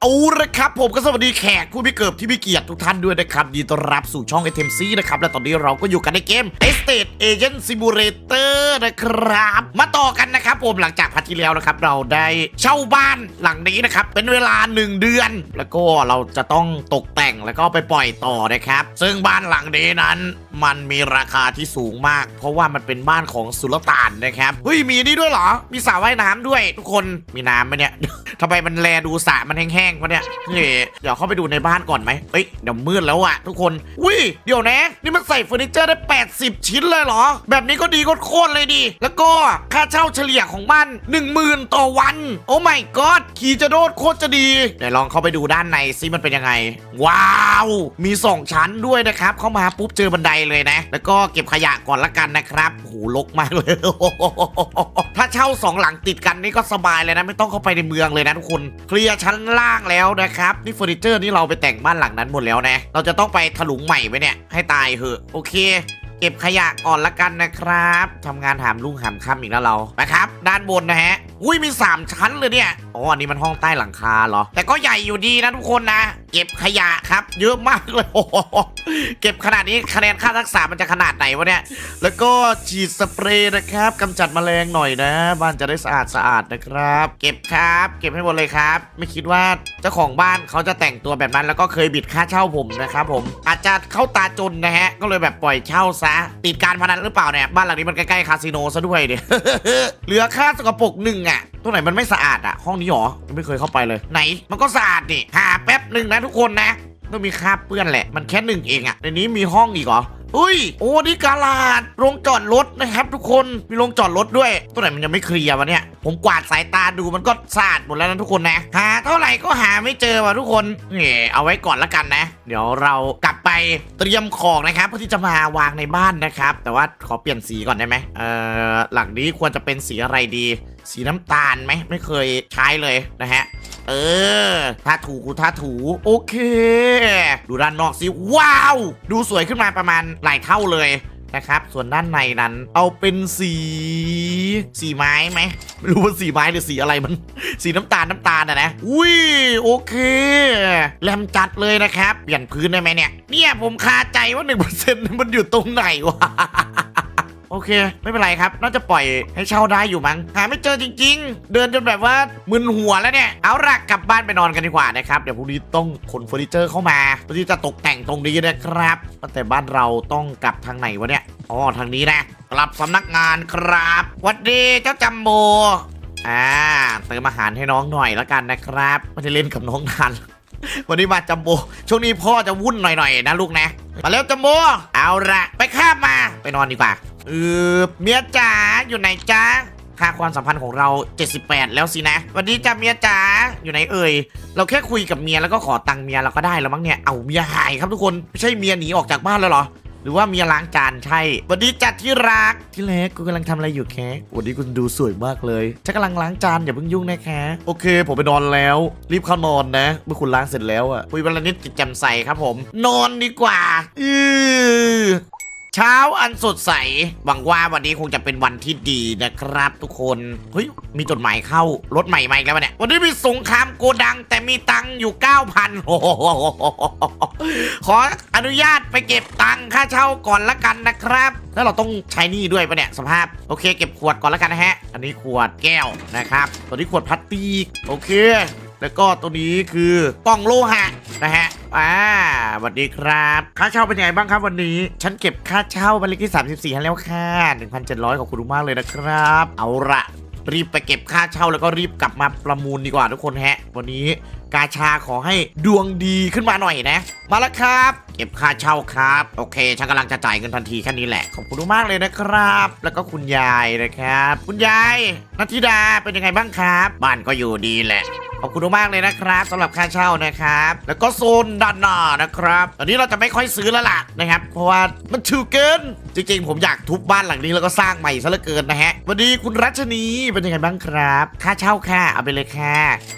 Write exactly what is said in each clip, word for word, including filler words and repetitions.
เอาละครับผมก็สวัสดีแขกผู้มีเกียรติที่มีเกียรติทุกท่านด้วยนะครับยินดีต้อนรับสู่ช่อง เอ ที เอ็ม ซี นะครับและตอนนี้เราก็อยู่กันในเกม Estate Agent Simulator นะครับมาต่อกันนะครับผมหลังจากพาร์ทที่แล้วนะครับเราได้เช่าบ้านหลังนี้นะครับเป็นเวลาหนึ่งเดือนแล้วก็เราจะต้องตกแต่งแล้วก็ไปปล่อยต่อนะครับซึ่งบ้านหลังนี้นั้นมันมีราคาที่สูงมากเพราะว่ามันเป็นบ้านของสุลต่านนะครับเฮ้ยมีนี่ด้วยเหรอมีสระว่ายน้ำด้วยทุกคนมีน้ำไหมเนี่ย ทำไมมันแลดูสระมันแห้งๆวะเนี่ยเฮ้ยเดี๋ยวเข้าไปดูในบ้านก่อนไหมเอ้ยเดี๋ยวมืดแล้วอะทุกคนวิเดี๋ยวนะนี่มันใส่เฟอร์นิเจอร์ได้แปดสิบชิ้นเลยเหรอแบบนี้ก็ดีโคตรเลยดิแล้วก็ค่าเช่าเฉลี่ยของบ้าน หนึ่งหมื่น ต่อวันโอ้ my god ขี่จะโดดโคตรจะดีเดี๋ยวลองเข้าไปดูด้านในซิมันเป็นยังไงว้าวมีสองชั้นด้วยนะครับเข้ามาปุ๊บเจอบันไดเลยนะแล้วก็เก็บขยะก่อนละกันนะครับโหรกมากเลย ถ้าเช่าสองหลังติดกันนี่ก็สบายเลยนะไม่ต้องเข้าไปในเมืองเลยนะทุกคนเคลียร์ชั้นล่างแล้วนะครับนี่เฟอร์นิเจอร์นี่เราไปแต่งบ้านหลังนั้นหมดแล้วนะเราจะต้องไปถลุงใหม่ไปเนี่ยให้ตายเหอะโอเคเก็บขยะก่อนละกันนะครับทำงานหามรุ่งหามค่ำอีกแล้วเรานะครับด้านบนนะฮะอุ้ยมีสามชั้นเลยเนี่ยอ๋ออันนี้มันห้องใต้หลังคาเหรอแต่ก็ใหญ่อยู่ดีนะทุกคนนะเก็บขยะครับเยอะมากเลยโอ้โหเก็บขนาดนี้คะแนนค่าทักษะมันจะขนาดไหนวะเนี่ยแล้วก็ฉีดสเปรย์นะครับกำจัดแมลงหน่อยนะบ้านจะได้สะอาดสะอาดนะครับเก็บครับเก็บให้หมดเลยครับไม่คิดว่าเจ้าของบ้านเขาจะแต่งตัวแบบนั้นแล้วก็เคยบิดค่าเช่าผมนะครับผมอาจจะเข้าตาจนนะฮะก็เลยแบบปล่อยเช่าซะติดการพนันหรือเปล่าเนี่ยบ้านหลังนี้มันใกล้ๆคาสิโนซะด้วยดิ เหลือค่าสกปรกหนึ่งอ่ะตัวไหนมันไม่สะอาดอ่ะห้องนี้หรอไม่เคยเข้าไปเลยไหนมันก็สะอาดดิหาแป๊บหนึ่งนะทุกคนนะต้องมีคราบเปื้อนแหละมันแค่หนึ่งเองอ่ะในนี้มีห้องอีกเหรออุ้ยโอ้นี่กาลาดโรงจอดรถนะครับทุกคนมีโรงจอดรถด้วยตัวไหนมันยังไม่เคลียร์วะเนี่ยผมกวาดสายตาดูมันก็สะอาดหมดแล้วนะทุกคนนะหาเท่าไหร่ก็หาไม่เจอว่ะทุกคนเนี่ยเอาไว้ก่อนละกันนะเดี๋ยวเรากลับไปเตรียมของนะครับเพื่อที่จะมาวางในบ้านนะครับแต่ว่าขอเปลี่ยนสีก่อนได้ไหมเอ่อหลังนี้ควรจะเป็นสีอะไรดีสีน้ำตาลไหมไม่เคยใช้เลยนะฮะเออทาถูกูทาถูโอเคดูด้านนอกสิว้าวดูสวยขึ้นมาประมาณหลายเท่าเลยนะครับส่วนด้านในนั้นเอาเป็นสีสีไม้ไหมไม่รู้ว่าสีไม้หรือสีอะไรมันสีน้ำตาลน้ำตาลนะนะอุ้ยโอเคแหลมจัดเลยนะครับเปลี่ยนพื้นได้ไหมเนี่ยเนี่ยผมคาใจว่า หนึ่งเปอร์เซ็นต์ มันอยู่ตรงไหนวะโอเคไม่เป็นไรครับน่าจะปล่อยให้เช่าได้อยู่มั้งหาไม่เจอจริงๆเดินจนแบบว่ามึนหัวแล้วเนี่ยเอาละกลับบ้านไปนอนกันดีกว่านะครับเดี๋ยวพรุ่งนี้ต้องขนเฟอร์นิเจอร์เข้ามาเพื่อที่จะตกแต่งตรงนี้นะครับแต่บ้านเราต้องกลับทางไหนวะเนี่ยอ๋อทางนี้นะกลับสำนักงานครับสวัสดีเจ้าจัมโบอ่าเติมอาหารให้น้องหน่อยแล้วกันนะครับไม่ได้เล่นกับน้องนานวันนี้มาจัมโบช่วงนี้พ่อจะวุ่นหน่อยๆนะลูกนะมาแล้วจัมโบเอาละไปข้ามมาไปนอนดีกว่าเออเมียจ๋าอยู่ไหนจ๊ะค่าความสัมพันธ์ของเราเจ็ดสิบแปดแล้วสินะวันนี้จ้าเมียจ๋าอยู่ไหนเอ่ยเราแค่คุยกับเมียแล้วก็ขอตังค์เมียเราก็ได้แล้วมั้งเนี่ยเอาเมียหายครับทุกคนไม่ใช่เมียหนีออกจากบ้านแล้วเหรอหรือว่าเมียล้างจานใช่วันนี้จัดที่รักที่เล็กกูกำลังทำอะไรอยู่แค่วันนี้คุณดูสวยมากเลยฉันกำลังล้างจานอย่าเพิ่งยุ่งนะแค่โอเคผมไปนอนแล้วรีบเข้านอนนะเมื่อคุณล้างเสร็จแล้วอ่ะคุยวันละนิดจิตแจ่มใสครับผมนอนดีกว่าอือเช้าอันสดใสหวังว่าวันนี้คงจะเป็นวันที่ดีนะครับทุกคนเฮ้ยมีจดหมายเข้ารถใหม่มาอีกแล้วเนี่ยวันนี้มีสงครามโกดังแต่มีตังค์อยู่ เก้าพัน โอ้โหขออนุญาตไปเก็บตังค่าเช่าก่อนละกันนะครับแล้วเราต้องใช้นี่ด้วยปะเนี่ยสภาพโอเคเก็บขวดก่อนละกันนะฮะอันนี้ขวดแก้วนะครับตัวนี้ขวดพลาสติกโอเคแล้วก็ตัวนี้คือกล่องโลหะนะฮะอ่าสวัสดีครับค่าเช่าเป็นยังไงบ้างครับวันนี้ฉันเก็บค่าเช่าบันเลขที่สามสิบสี่ให้แล้วค่ะ หนึ่งพันเจ็ดร้อย ขอบคุณมากเลยนะครับเอาละรีบไปเก็บค่าเช่าแล้วก็รีบกลับมาประมูลดีกว่าทุกคนฮะวันนี้กาชาขอให้ดวงดีขึ้นมาหน่อยนะมาแล้วครับเก็บค่าเช่าครับโอเคฉันกำลังจะจ่ายเงินทันทีแค่นี้แหละขอบคุณมากเลยนะครับแล้วก็คุณยายนะครับคุณยายนัทธิดาเป็นยังไงบ้างครับบ้านก็อยู่ดีแหละขอบคุณมากเลยนะครับสำหรับค่าเช่านะครับแล้วก็โซนด้านหน้านะครับตอนนี้เราจะไม่ค่อยซื้อแล้วล่ะนะครับเพราะว่ามันถูกเกินจริงๆผมอยากทุบบ้านหลังนี้แล้วก็สร้างใหม่ซะเหลือเกินนะฮะวันนี้คุณรัชนีเป็นยังไงบ้างครับค่าเช่าค่ะเอาไปเลยค่ะ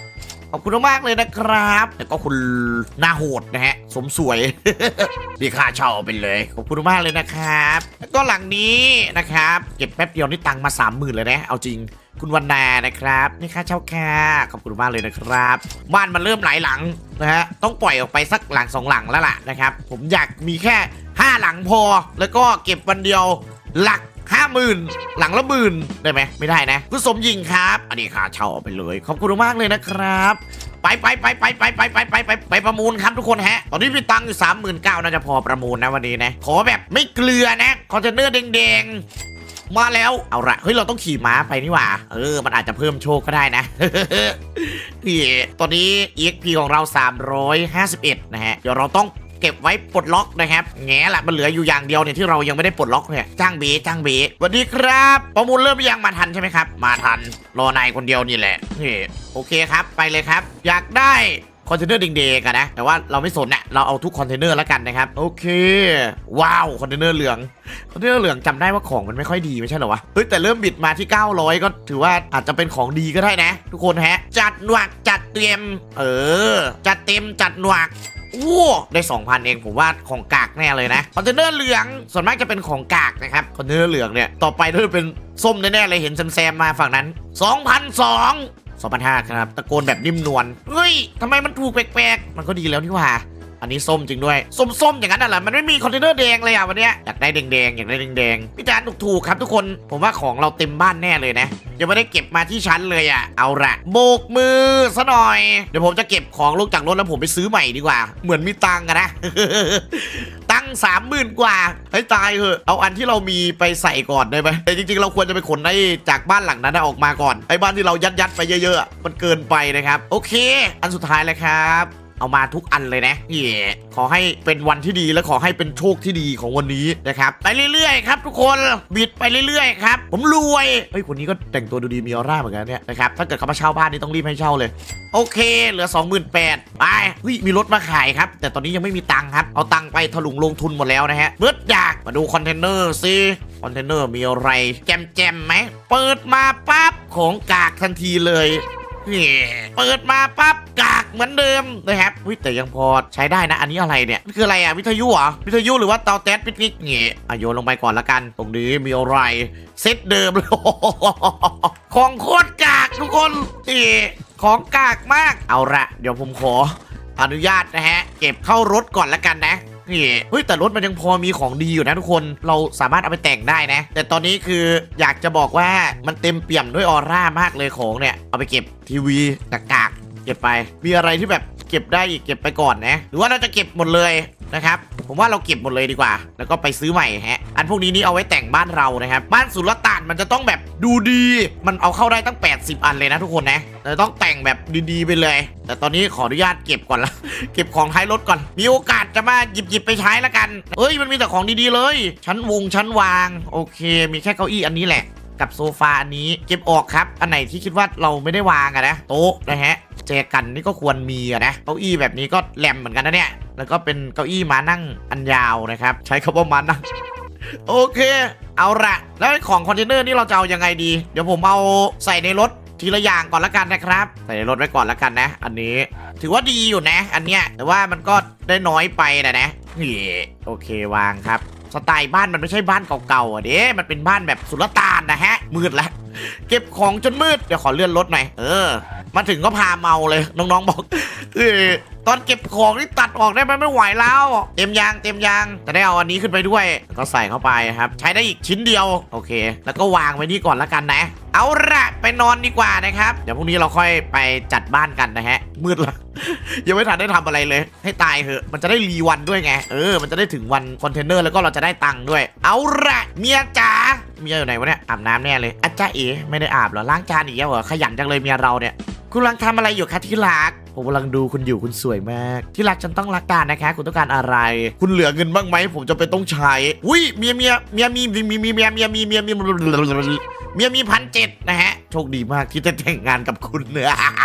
ขอบคุณมากเลยนะครับแล้วก็คุณหน้าโหดนะฮะสมสวย ดีค่าเช่าไปเลยขอบคุณมากเลยนะครับแล้วก็หลังนี้นะครับเก็บแป๊บเดียวนี่ตังค์มาสามหมื่นเลยนะเอาจริงคุณวรรณานะครับนี่ค่าเช่าค่ะขอบคุณมากเลยนะครับบ้านมันเริ่มหลายหลังนะฮะต้องปล่อยออกไปสักหลังสองหลังแล้วล่ะนะครับผมอยากมีแค่ห้าหลังพอแล้วก็เก็บวันเดียวหลักห้าหมื่นหลังละหมื่นได้ไหมไม่ได้นะคุณสมยิงครับอันนี้ค่าเช่าไปเลยขอบคุณมากเลยนะครับไปไปไปไปไปไปไปไปไปไปประมูลครับทุกคนฮะตอนนี้มีตังค์อยู่สามหมื่นเก้าน่าจะพอประมูลนะวันนี้นะขอแบบไม่เกลือนะคอนเทนเนอร์แดงๆมาแล้วเอาละเฮ้ยเราต้องขี่ม้าไปนี่หว่าเออมันอาจจะเพิ่มโชคก็ได้นะ พี่ตอนนี้ อี เอ็กซ์ พี ของเราสามร้อยห้าสิบเอ็ดนะฮะเดี๋ยวเราต้องเก็บไว้ปลดล็อกนะครับแง่ละมันเหลืออยู่อย่างเดียวเนี่ยที่เรายังไม่ได้ปลดล็อกเนี่ยจ้างเบจ้างเบสวัสดีครับประมูลเริ่มยังมาทันใช่ไหมครับมาทันรอนายคนเดียวนี่แหละนี่โอเคครับไปเลยครับอยากได้คอนเทนเนอร์แดงๆกันนะแต่ว่าเราไม่สนนะเราเอาทุกคอนเทนเนอร์แล้วกันนะครับโอเคว้าวคอนเทนเนอร์เหลืองคอนเทนเนอร์เหลืองจำได้ว่าของมันไม่ค่อยดีไม่ใช่เหรอวะเฮ้ยแต่เริ่มบิดมาที่เก้าร้อยก็ถือว่าอาจจะเป็นของดีก็ได้นะทุกคนฮะจัดหนวกจัดเตรียมเออจัดเต็มจัดหนวกโอ้ได้ สองพัน เองผมว่าของกากแน่เลยนะคอนเทนเนอร์เหลืองส่วนมากจะเป็นของกากนะครับคอนเทนเนอร์เหลืองเนี่ยต่อไปถ้าเป็นส้มแน่ๆเลยเห็นแซมๆมาฝั่งนั้น สองพันสอง สองพันห้าร้อยครับตะโกนแบบนิ่มนวลเฮ้ยทำไมมันถูกแปลกๆมันก็ดีแล้วนี่หว่าอันนี้ส้มจริงด้วยส้มๆอย่างนั้นน่ะเหรอมันไม่มีคอนเทนเนอร์แดงเลยอ่ะวันเนี้ยอยากได้แดงๆอยากได้แดงๆพี่จานถูกๆครับทุกคนผมว่าของเราเต็มบ้านแน่เลยนะยังไม่ได้เก็บมาที่ชั้นเลยอ่ะเอาละโบกมือซะหน่อยเดี๋ยวผมจะเก็บของลงจากรถแล้วผมไปซื้อใหม่ดีกว่าเหมือนมีตังค์นะ ตังค์สามหมื่นกว่าให้ตายเถอะเอาอันที่เรามีไปใส่ก่อนได้ไหมแต่จริงๆเราควรจะไปขนได้จากบ้านหลังนั้นออกมาก่อนไอ้บ้านที่เรายัดยัดไปเยอะๆมันเกินไปนะครับโอเคอันสุดท้ายเลยครับเอามาทุกอันเลยนะนี่ขอให้เป็นวันที่ดีและขอให้เป็นโชคที่ดีของวันนี้นะครับไปเรื่อยๆครับทุกคนบิดไปเรื่อยๆครับผมรวยเฮ้ยคนนี้ก็แต่งตัวดูดีมีออร่าเหมือนกันเนี่ยนะครับถ้าเกิดเขามาเช่าบ้านนี่ต้องรีบให้เช่าเลยโอเคเหลือ สองหมื่นแปดพัน ไปเฮ้ยมีรถมาขายครับแต่ตอนนี้ยังไม่มีตังค์ครับเอาตังค์ไปถลุงลงทุนหมดแล้วนะฮะเบิดอยากมาดูคอนเทนเนอร์สิคอนเทนเนอร์มีอะไรแจมๆไหมเปิดมาปั๊บของกากทันทีเลยเปิดมาปั๊บกากเหมือนเดิมนะครับวิแต่ยังพอใช้ได้นะอันนี้อะไรเนี่ยคืออะไรอ่ะวิทยุเหรอวิทยุหรือว่าเตาแก๊สปิกนิกเงี้ยโยนลงไปก่อนละกันตรงนี้มีอะไรเซตเดิมเลยของโคตรกากทุกคนนี่ของกากมากเอาละเดี๋ยวผมขออนุญาตนะฮะเก็บเข้ารถก่อนละกันนะนี่เฮ้ยแต่รถมันยังพอมีของดีอยู่นะทุกคนเราสามารถเอาไปแต่งได้นะแต่ตอนนี้คืออยากจะบอกว่ามันเต็มเปี่ยมด้วยออร่ามากเลยของเนี่ยเอาไปเก็บทีวีกากๆเก็บไปมีอะไรที่แบบเก็บได้อีกเก็บไปก่อนนะหรือว่าเราจะเก็บหมดเลยนะครับผมว่าเราเก็บหมดเลยดีกว่าแล้วก็ไปซื้อใหม่ฮะอันพวกนี้นี่เอาไว้แต่งบ้านเรานะครับบ้านสุลต่านมันจะต้องแบบดูดีมันเอาเข้าได้ตั้งแปดสิบอันเลยนะทุกคนนะแต่ต้องแต่งแบบดีๆไปเลยแต่ตอนนี้ขออนุญาตเก็บก่อนละ เก็บของท้ายรถก่อนมีโอกาสจะมาหยิบหยิบไปใช้ละกันเอ้ยมันมีแต่ของดีๆเลยชั้นวงชั้นวางโอเคมีแค่เก้าอี้อันนี้แหละกับโซฟาอันนี้เก็บออกครับอันไหนที่คิดว่าเราไม่ได้วางอะนะโต๊ะนะฮะแจกันนี่ก็ควรมีอะนะเก้าอี้แบบนี้ก็แหลมเหมือนกันนะเนี่ยแล้วก็เป็นเก้าอี้ม้านั่งอันยาวนะครับใช้คำว่าม้านั่ง โอเคเอาละแล้วของคอนเทนเนอร์นี่เราจะเอายังไงดีเดี๋ยวผมเอาใส่ในรถทีละอย่างก่อนละกันนะครับใส่ในรถไว้ก่อนละกันนะอันนี้ถือว่าดีอยู่นะอันเนี้ยแต่ว่ามันก็ได้น้อยไปนะนะนี่โอเควางครับสไตล์บ้านมันไม่ใช่บ้านเก่าๆอ่ะเด้มันเป็นบ้านแบบสุลต่านนะฮะมืดแล้วเก็บของจนมืดเดี๋ยวขอเลื่อนรถหน่อยเออมาถึงก็พาเมาเลยน้องๆบอกเออตอนเก็บของนี่ตัดออกได้ไหมไม่ไหวแล้วเต็มยางเต็มยางจะได้เอาอันนี้ขึ้นไปด้วยก็ใส่เข้าไปครับใช้ได้อีกชิ้นเดียวโอเคแล้วก็วางไว้นี่ก่อนละกันนะเอาละไปนอนดีกว่านะครับเดี๋ยวพรุ่งนี้เราค่อยไปจัดบ้านกันนะฮะมืดละยังไม่ทันได้ทำอะไรเลยให้ตายเถอะมันจะได้รีวันด้วยไงเออมันจะได้ถึงวันคอนเทนเนอร์แล้วก็เราจะได้ตังค์ด้วยเอาละเมียจ๋าเมียอยู่ไหนวะเนี่ยอาบน้ำแน่เลยอาจารย์เอ๋ไม่ได้อาบหรอล้างจานอีกแล้วเหรอขยันจังเลยเมียเราเนี่ยคุณกำลังทำอะไรอยู่คะที่รักผมกำลังดูคุณอยู่คุณสวยมากที่รักฉันต้องรักกันนะคะคุณต้องการอะไรคุณเหลือเงินบ้างไหมผมจะไปต้องใช้อุ้ยเมียเมียเมียมีมีมีเมียเมียมีเมียมีเมียมีพันเจ็ดนะฮะโชคดีมากที่จะแต่งงานกับคุณเนื้อ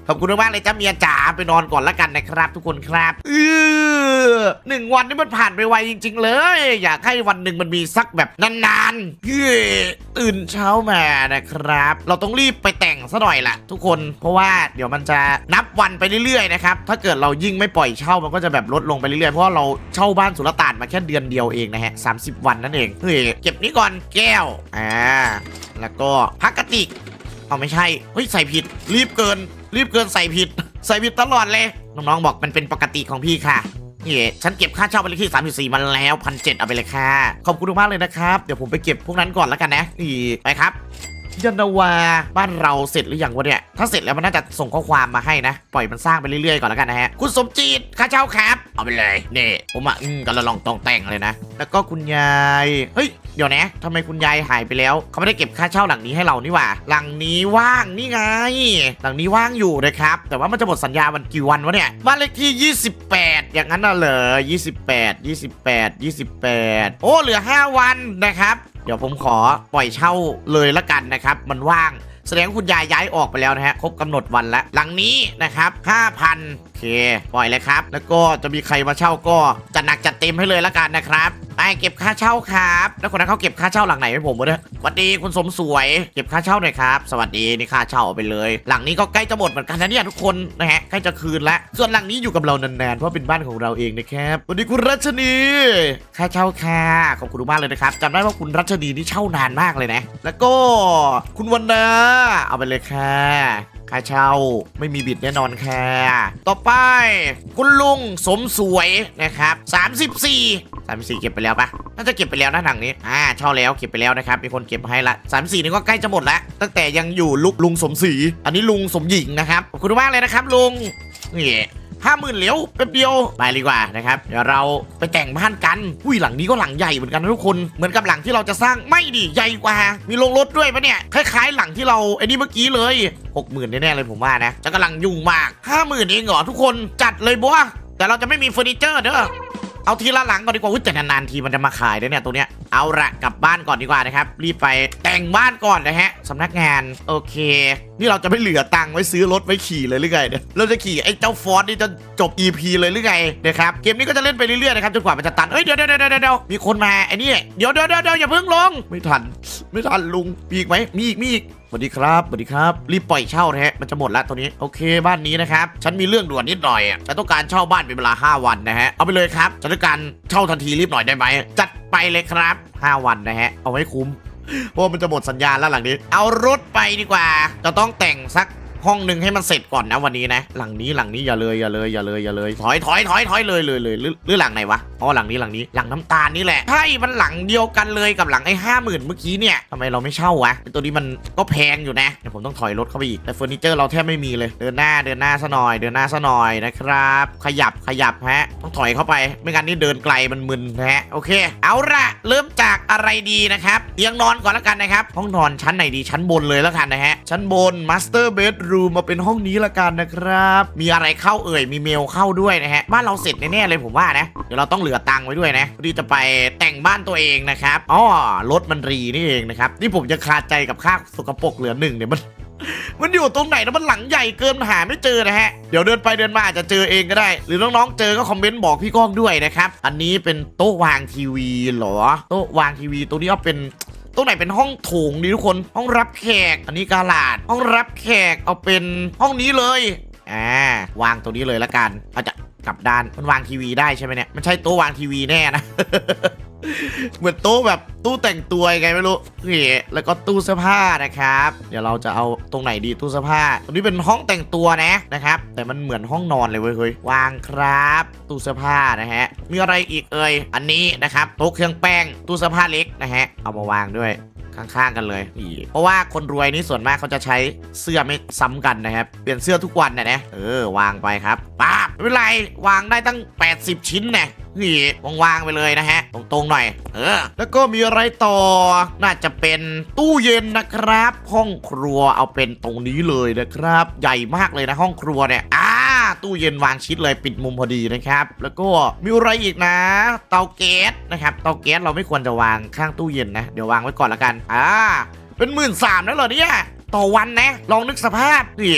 ขอบคุณมากเลยจ้าเมียจ๋าไปนอนก่อนละกันนะครับทุกคนครับเออหนึ่งวันนี้มันผ่านไปไวจริงๆเลยอยากให้วันหนึ่งมันมีสักแบบนานๆเฮ้ยตื่นเช้ามานะครับเราต้องรีบไปแต่งซะหน่อยล่ะทุกคนเพราะว่าเดี๋ยวมันจะนับวันไปเรื่อยๆนะครับถ้าเกิดเรายิ่งไม่ปล่อยเช่ามันก็จะแบบลดลงไปเรื่อยๆเพราะเราเช่าบ้านสุลต่านมาแค่เดือนเดียวเองนะฮะสามสิบวันนั่นเองเฮ้ยเก็บนี้ก่อนแก้วอ่าแล้วก็พลาสติกเอาไม่ใช่เฮ้ยใส่ผิดรีบเกินรีบเกินใส่ผิดใส่ผิดตลอดเลยน้องๆบอกมันเป็นปกติของพี่ค่ะนี่ฉันเก็บค่าเช่าไปเลขที่สามสิบสี่มันแล้วพันเจ็ดเอาไปเลยค่ะขอบคุณมากเลยนะครับเดี๋ยวผมไปเก็บพวกนั้นก่อนแล้วกันนะนี่ไปครับยันนาวาบ้านเราเสร็จหรือยังวะเนี่ยถ้าเสร็จแล้วมันน่าจะส่งข้อความมาให้นะปล่อยมันสร้างไปเรื่อยๆก่อนแล้วกันนะฮะคุณสมจิตค่าเช่าครับเอาไปเลยนี่ผมอ่ะกำลังลองตองแต่งเลยนะแล้วก็คุณยายเฮ้ยเดี๋ยวนะทำไมคุณยายหายไปแล้วเขาไม่ได้เก็บค่าเช่าหลังนี้ให้เรานี่หว่าหลังนี้ว่างนี่ไงหลังนี้ว่างอยู่นะครับแต่ว่ามันจะหมดสัญญาวันกี่วันวะเนี่ยบ้านเลขที่ยี่สิบแปดอย่างนั้นน่ะเหรอยี่สิบแปด ยี่สิบแปด ยี่สิบแปดโอ้เหลือห้าวันนะครับเดี๋ยวผมขอปล่อยเช่าเลยละกันนะครับมันว่างแสดงคุณยายย้ายออกไปแล้วนะฮะครบกำหนดวันแล้วหลังนี้นะครับ ห้าพัน โอเคปล่อยเลยครับแล้วก็จะมีใครมาเช่าก็จัดหนักจัดเต็มให้เลยละกันนะครับไปเก็บค่าเช่าครับแล้วคนนั้นเขาเก็บค่าเช่าหลังไหนให้ผมวะเนี่ยสวัสดีคุณสมสวยเก็บค่าเช่าหน่อยครับสวัสดีนี่ค่าเช่าเอาไปเลยหลังนี้ก็ใกล้จะหมดเหมือนกันนะเนี่ยทุกคนนะฮะใกล้จะคืนแล้วส่วนหลังนี้อยู่กับเรานานๆเพราะเป็นบ้านของเราเองนะครับสวัสดีคุณรัชนีค่าเช่าค่ะขอบคุณมากเลยนะครับจำได้ว่าคุณรัชนีนี่เช่านานมากเลยนะแล้วก็คุณวรรณาเอาไปเลยค่ะค่าเช่าไม่มีบิดแน่นอนค่ะต่อไปคุณลุงสมสวยนะครับสามสิบสี่ สามสิบสี่เก็บไปแล้วปะน่าจะเก็บไปแล้วนะหนังนี้อ่าเช่าแล้วเก็บไปแล้วนะครับมีคนเก็บให้ละสามสิบสี่นี่ก็ใกล้จะหมดแล้วตั้งแต่ยังอยู่ลุกลุงสมศรีอันนี้ลุงสมหญิงนะครับขอบคุณมากเลยนะครับลุงนี่ห้าหมื่นเหลียวแป๊บเดียวไปดีกว่านะครับเดี๋ยวเราไปแต่งบ้านกันอุ้ยหลังนี้ก็หลังใหญ่เหมือนกันนะทุกคนเหมือนกับหลังที่เราจะสร้างไม่ดิใหญ่กว่ามีโรงรถด้วยปะเนี่ยคล้ายๆหลังที่เราไอ้นี่เมื่อกี้เลยหกหมื่นแน่ๆเลยผมว่านะจะกำลังยุ่งมากห้าหมื่นเองเหรอทุกคนจัดเลยบัวแต่เราจะไม่มีเฟอร์นิเจอร์เด้อเอาทีละหลังก่อนดีกว่าแต่นานๆทีมันจะมาขายได้เนี่ยตัวเนี้ยเอาละกลับบ้านก่อนดีกว่านะครับรีบไปแต่งบ้านก่อนนะฮะสำนักงานโอเคนี่เราจะไม่เหลือตังค์ไว้ซื้อรถไว้ขี่เลยหรือไงเนี่ยเราจะขี่ไอ้เจ้าฟอร์ดนี่จะจบ อี พี เลยหรือไงนะครับเกมนี้ก็จะเล่นไปเรื่อยๆนะครับจนกว่ามันจะตันเอ้ยเดี๋ยวเดี๋ยวเดี๋ยวเดี๋ยวมีคนมาไอ้นี่เดี๋ยวเดี๋ยวเดี๋ยวอย่าเพิ่งลงไม่ทันไม่ทันลุงมีอีกไหมมีอีกมีอีกสวัสดีครับสวัสดีครับรีบปล่อยเช่านะฮะมันจะหมดแล้วตัวนี้โอเคบ้านนี้นะครับฉันมีเรื่องด่วนนิดหน่อยฉันต้องการเช่าบ้านเป็นเวลาห้าวันนะฮะเอาไปเลยครับฉันต้องการเช่าทันทีรีบหน่อยได้ไหมจัดไปเลยครับห้าวันนะฮะเอาไว้คุ้มเพราะมันจะหมดสัญญาณแล้วหลังนี้เอารถไปดีกว่าจะต้องแต่งสักห้องหนึ่งให้มันเสร็จก่อนนะวันนี้นะหลังนี้หลังนี้อย่าเลยอย่าเลยอย่าเลยอย่าเลยถอยถอยถอยถอยเลยเลยเลยหรือหลังไหนวะอ๋อหลังนี้หลังนี้หลังน้ำตาลนี่แหละใช่มันหลังเดียวกันเลยกับหลังไอ้ห้าหมื่นเมื่อกี้เนี่ยทำไมเราไม่เช่าวะตัวนี้มันก็แพงอยู่นะเดี๋ยวผมต้องถอยรถเข้าไปอีกแต่เฟอร์นิเจอร์เราแทบไม่มีเลยเดินหน้าเดินหน้าซะหน่อยเดินหน้าซะหน่อยนะครับขยับขยับฮะต้องถอยเข้าไปไม่งั้นนี่เดินไกลมันมึนนะฮะโอเคเอาละเริ่มจากอะไรดีนะครับเตียงนอนก่อนแล้วกันนะครับห้องนอนชั้นไหนดีชั้นบนเลยแล้วกันนะฮะชั้นบนมาสเตอร์เบดรูมมาเป็นห้องนี้ละกันนะครับมีอะไรเข้าเอ่ยมีเมลเข้าด้วยนะฮะบ้านเราเสร็จแน่ๆเลยผมว่านะเดี๋ยวเราต้องเหลือตังค์ไว้ด้วยนะที่จะไปแต่งบ้านตัวเองนะครับอ๋อรถมันรีนี่เองนะครับนี่ผมจะคาใจกับค่าสกปรกเหลือหนึ่งเนี่ยมันมันอยู่ตรงไหนนะมันหลังใหญ่เกินหาไม่เจอนะฮะเดี๋ยวเดินไปเดินมาอาจจะเจอเองก็ได้หรือน้องๆเจอก็คอมเมนต์บอกพี่ก้องด้วยนะครับอันนี้เป็นโต๊ะวางทีวีเหรอโต๊ะวางทีวีตัวนี้เอาเป็นตรงไหนเป็นห้องโถงดีทุกคนห้องรับแขกอันนี้กาลาดห้องรับแขกเอาเป็นห้องนี้เลยอ่าวางตัวนี้เลยละกันอาจจะกลับด้านมันวางทีวีได้ใช่ไหมเนี่ยมันใช่โต๊ะวางทีวีแน่นะ เหมือนโต๊ะแบบตู้แต่งตัวไงไม่รู้นี่แล้วก็ตู้เสื้อผ้านะครับเดี๋ยวเราจะเอาตรงไหนดีตู้เสื้อผ้าตรงนี้เป็นห้องแต่งตัวนะนะครับแต่มันเหมือนห้องนอนเลยเว้ยเฮ้ยวางครับตู้เสื้อผ้านะฮะมีอะไรอีกเอ่ยอันนี้นะครับโต๊ะเครื่องแป้งตู้เสื้อผ้าเล็กนะฮะเอามาวางด้วยข้างๆกันเลยเพราะว่าคนรวยนี่ส่วนมากเขาจะใช้เสื้อไม่ซ้ำกันนะครับเปลี่ยนเสื้อทุกวันนะนะเออวางไปครับป๊าบไม่เป็นไรวางได้ตั้งแปดสิบชิ้นเนี่ยนี่วางๆไปเลยนะฮะตรงๆหน่อยเออแล้วก็มีอะไรต่อน่าจะเป็นตู้เย็นนะครับห้องครัวเอาเป็นตรงนี้เลยนะครับใหญ่มากเลยนะห้องครัวเนี่ยอ่าตู้เย็นวางชิดเลยปิดมุมพอดีนะครับแล้วก็มีอะไรอีกนะเตาแก๊สนะครับเตาแก๊สเราไม่ควรจะวางข้างตู้เย็นนะเดี๋ยววางไว้ก่อนละกันอ่าเป็นหมื่นสามแล้วเหรอเนี่ยต่อวันนะลองนึกสภาพดิ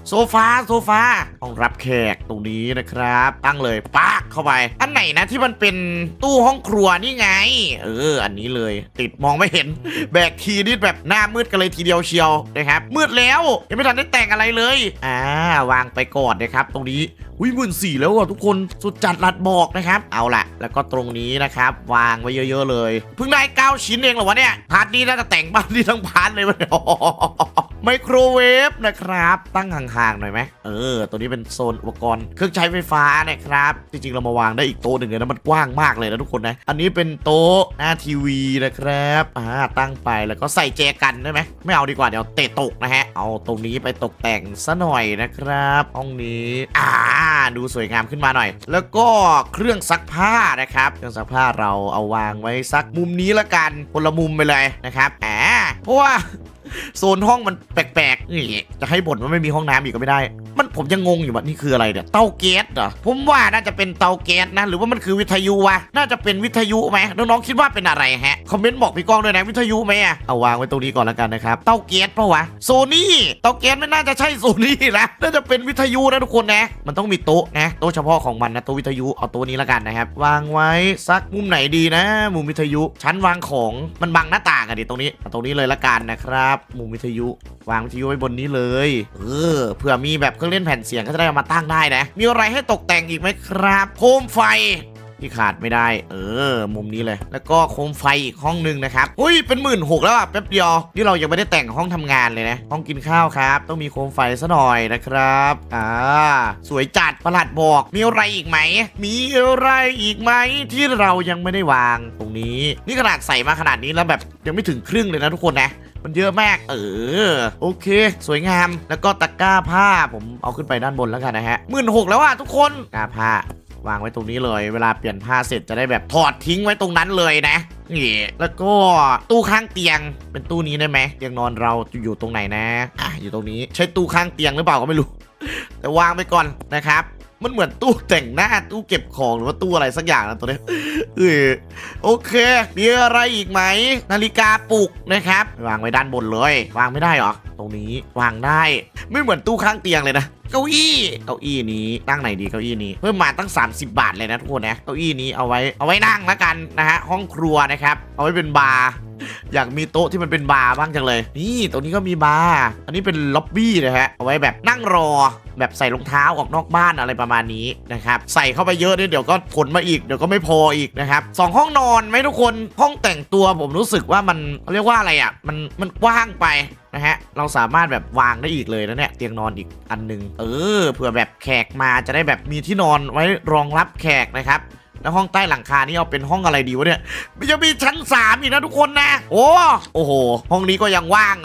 โซฟาโซฟาห้องรับแขกตรงนี้นะครับตั้งเลยปากเข้าไปอันไหนนะที่มันเป็นตู้ห้องครัวนี่ไงเอออันนี้เลยติดมองไม่เห็นแบกทีนี่แบบหน้ามืดกันเลยทีเดียวเชียวนะครับมืดแล้วยังไม่ทันได้แต่งอะไรเลยอ่าวางไปก่อนนะครับตรงนี้อุ้ยหมื่นสี่แล้วอ่ะทุกคนสุดจัดรัดบอกนะครับเอาล่ะแล้วก็ตรงนี้นะครับวางไว้เยอะๆเลยเพิ่งได้เก้าชิ้นเองเหรอวะเนี่ยพาร์ทนี้น่าจะแต่งบ้านที่ทั้งพาร์ทเลยมันไมโครเวฟนะครับตั้งห่างๆหน่อยไหมเออตัวนี้เป็นโซนอุปกรณ์เครื่องใช้ไฟฟ้านะครับจริงๆเรามาวางได้อีกโต๊ะหนึ่งเลยนะมันกว้างมากเลยนะทุกคนนะอันนี้เป็นโต๊ะหน้าทีวีนะครับอ่าตั้งไปแล้วก็ใส่แจกันได้ไหมไม่เอาดีกว่าเดี๋ยวเตะตกนะฮะเอาตรงนี้ไปตกแต่งซะหน่อยนะครับห้องนี้อ่าดูสวยงามขึ้นมาหน่อยแล้วก็เครื่องซักผ้านะครับเครื่องซักผ้าเราเอาวางไว้สักมุมนี้ละกันคนละมุมไปเลยนะครับอ่าเพราะว่าโซนห้องมันแปลกๆนี่จะให้บ่นว่าไม่มีห้องน้ำอีกก็ไม่ได้มันผมยังงงอยู่ว่านี่คืออะไรเนี่ยเตาแก๊สเหรอผมว่าน่าจะเป็นเตาแก๊สนะหรือว่ามันคือวิทยุวะน่าจะเป็นวิทยุไหมน้องๆคิดว่าเป็นอะไรฮะคอมเมนต์บอกพี่ก้องด้วยนะวิทยุไหมอะเอาวางไว้ตรงนี้ก่อนแล้วกันนะครับเตาแก๊สเพราะวะโซนี่เตาแก๊สไม่น่าจะใช่โซนี่นะน่าจะเป็นวิทยุนะทุกคนนะมันต้องมีโต๊ะนะโต๊ะเฉพาะของมันนะโต๊ะวิทยุเอาโต๊ะนี้แล้วกันนะครับวางไว้สักมุมไหนดีนะมุมวิทยุชั้นวางของมันบังหน้าต่างอะดิตรงนี้ตรงนี้เลยละกันนะครับมุมวิทยุวางวิทยุไว้บนนี้เลยเออเผื่อมีแบบเครื่องเล่นแผ่นเสียงก็จะได้เอามาตั้งได้นะมีอะไรให้ตกแต่งอีกไหมครับโคมไฟที่ขาดไม่ได้เออมุมนี้เลยแล้วก็โคมไฟอีกห้องนึงนะครับอุ้ยเป็นหมื่นหกแล้วอ่ะแป๊บเดียวนี่เรายังไม่ได้แต่งห้องทำงานเลยนะห้องกินข้าวครับต้องมีโคมไฟซะหน่อยนะครับอ่าสวยจัดประหลัดบอกมีอะไรอีกไหมมีอะไรอีกไหมที่เรายังไม่ได้วางตรงนี้นี่ขนาดใส่มาขนาดนี้แล้วแบบยังไม่ถึงครึ่งเลยนะทุกคนนะมันเยอะมากเออโอเคสวยงามแล้วก็ตะกร้าผ้าผมเอาขึ้นไปด้านบนแล้วกันนะฮะหมื่นหกแล้วอ่ะทุกคนตะกร้าผ้าวางไว้ตรงนี้เลยเวลาเปลี่ยนผ้าเสร็จจะได้แบบถอดทิ้งไว้ตรงนั้นเลยนะนี่แล้วก็ตู้ข้างเตียงเป็นตู้นี้ได้ไหมเตียงนอนเราอยู่ตรงไหนนะอ่ะอยู่ตรงนี้ใช่ตู้ข้างเตียงหรือเปล่าก็ไม่รู้แต่วางไปก่อนนะครับมันเหมือนตู้แต่งหน้าตู้เก็บของหรือว่าตู้อะไรสักอย่างนะตัวนี้เออโอเคมีอะไรอีกไหมนาฬิกาปลุกนะครับวางไว้ด้านบนเลยวางไม่ได้เหรอตรงนี้วางได้ไม่เหมือนตู้ข้างเตียงเลยนะเก้าอี้เก้าอี้นี้ตั้งไหนดีเก้าอี้นี้เพิ่มมาตั้งสามสิบบาทเลยนะทุกคนนะเก้าอี้นี้เอาไว้เอาไว้นั่งแล้วกันนะฮะห้องครัวนะครับเอาไว้เป็นบาร์อยากมีโต๊ะที่มันเป็นบาร์บ้างจังเลยนี่ตรงนี้ก็มีบาร์อันนี้เป็นล็อบบี้นะฮะเอาไว้แบบนั่งรอแบบใส่รองเท้าออกนอกบ้านอะไรประมาณนี้นะครับใส่เข้าไปเยอะเนี่ยเดี๋ยวก็ผลมาอีกเดี๋ยวก็ไม่พออีกนะครับสองห้องนอนไหมทุกคนห้องแต่งตัวผมรู้สึกว่ามันเรียกว่าอะไรอ่ะมันมันกว้างไปนะฮะเราสามารถแบบวางได้อีกเลยนะเนี่ยเตียงนอนอีกอันนึงเออเผื่อแบบแขกมาจะได้แบบมีที่นอนไว้รองรับแขกนะครับแล้วห้องใต้หลังคานี่เอาเป็นห้องอะไรดีวะเนี่ยมันจะมีชั้นสามอีกนะทุกคนนะโอ้โอ้โหห้องนี้ก็ยังว่าง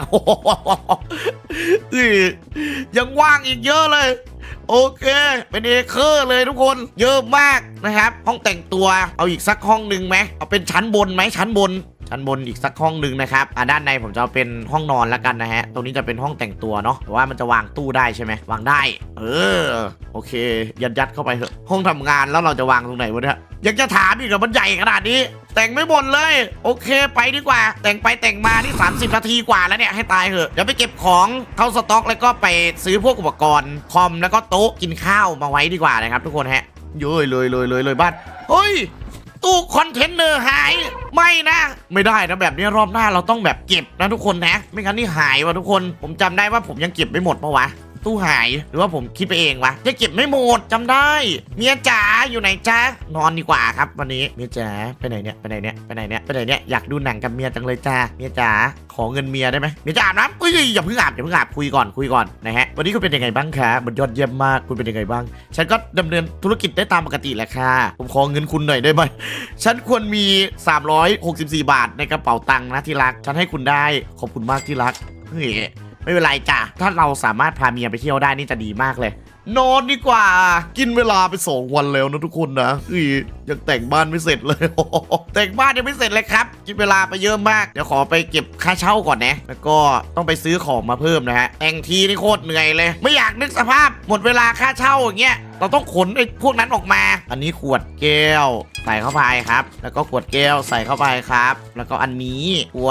อือยังว่างอีกเยอะเลยโอเคเป็นเอเคอร์เลยทุกคนเยอะมากนะครับห้องแต่งตัวเอาอีกสักห้องหนึ่งไหมเอาเป็นชั้นบนไหมชั้นบนชั้นบนอีกสักห้องหนึ่งนะครับอ่าด้านในผมจะเอาเป็นห้องนอนแล้วกันนะฮะตรงนี้จะเป็นห้องแต่งตัวเนาะแต่ว่ามันจะวางตู้ได้ใช่ไหมวางได้เออโอเคยัดยัดเข้าไปเถอะห้องทำงานแล้วเราจะวางตรงไหนวะเนี่ยอยากจะถามอีกเหรอมันใหญ่ขนาดนี้แต่งไม่หมดเลยโอเคไปดีกว่าแต่งไปแต่งมานี่สามสิบนาทีกว่าแล้วเนี่ยให้ตายเถอะเดี๋ยวไปเก็บของเข้าสต็อกแล้วก็ไปซื้อพวกอุปกรณ์คอมแล้วก็โต๊ะกินข้าวมาไว้ดีกว่านะครับทุกคนฮะเยอะเลยเลยเลยเลยบ้านเฮ้ยตู้คอนเทนเนอร์หายไม่นะไม่ได้นะแบบนี้รอบหน้าเราต้องแบบเก็บนะทุกคนนะไม่งั้นนี่หายว่ะทุกคนผมจำได้ว่าผมยังเก็บไม่หมดปะวะตู้หายหรือว่าผมคิดไปเองวะจะเก็บไม่หมดจำได้เมียจ๋าอยู่ไหนจ๊ะนอนดีกว่าครับวันนี้เมียจ๋าไปไหนเนี่ยไปไหนเนี่ยไปไหนเนี่ยไปไหนเนี่ยอยากดูหนังกับเมียจังเลยจ้าเมียจ๋าขอเงินเมียได้ไหมเมียจ๋าอาบน้ำเอ้ยอย่าเพิ่งอาบอย่าเพิ่งอาบคุยก่อนคุยก่อนนะฮะวันนี้คุณเป็นยังไงบ้างคะมันยอดเยี่ยมมากคุณเป็นยังไงบ้างฉันก็ดำเนินธุรกิจได้ตามปกติแหละค่ะผมขอเงินคุณหน่อยได้ไหมฉันควรมีสามร้อยหกสิบสี่บาทในกระเป๋าตังค์นะที่รักฉันให้คุณได้ขอบคุณมากที่รักเฮ้ยไม่เป็นไรจ้ะถ้าเราสามารถพาเมียไปเที่ยวได้นี่จะดีมากเลยนอนดีกว่ากินเวลาไปสองวันแล้วนะทุกคนนะอียังแต่งบ้านไม่เสร็จเลยแต่งบ้านยังไม่เสร็จเลยครับกินเวลาไปเยอะมากเดี๋ยวขอไปเก็บค่าเช่าก่อนนะแล้วก็ต้องไปซื้อของมาเพิ่มนะฮะแต่งทีนี่โคตรเหนื่อยเลยไม่อยากนึกสภาพหมดเวลาค่าเช่าอย่างเงี้ยเราต้องขนไอ้พวกนั้นออกมาอันนี้ขวดแก้วใส่เข้าไปครับแล้วก็ขวดแก้วใส่เข้าไปครับแล้วก็อันนี้ขวด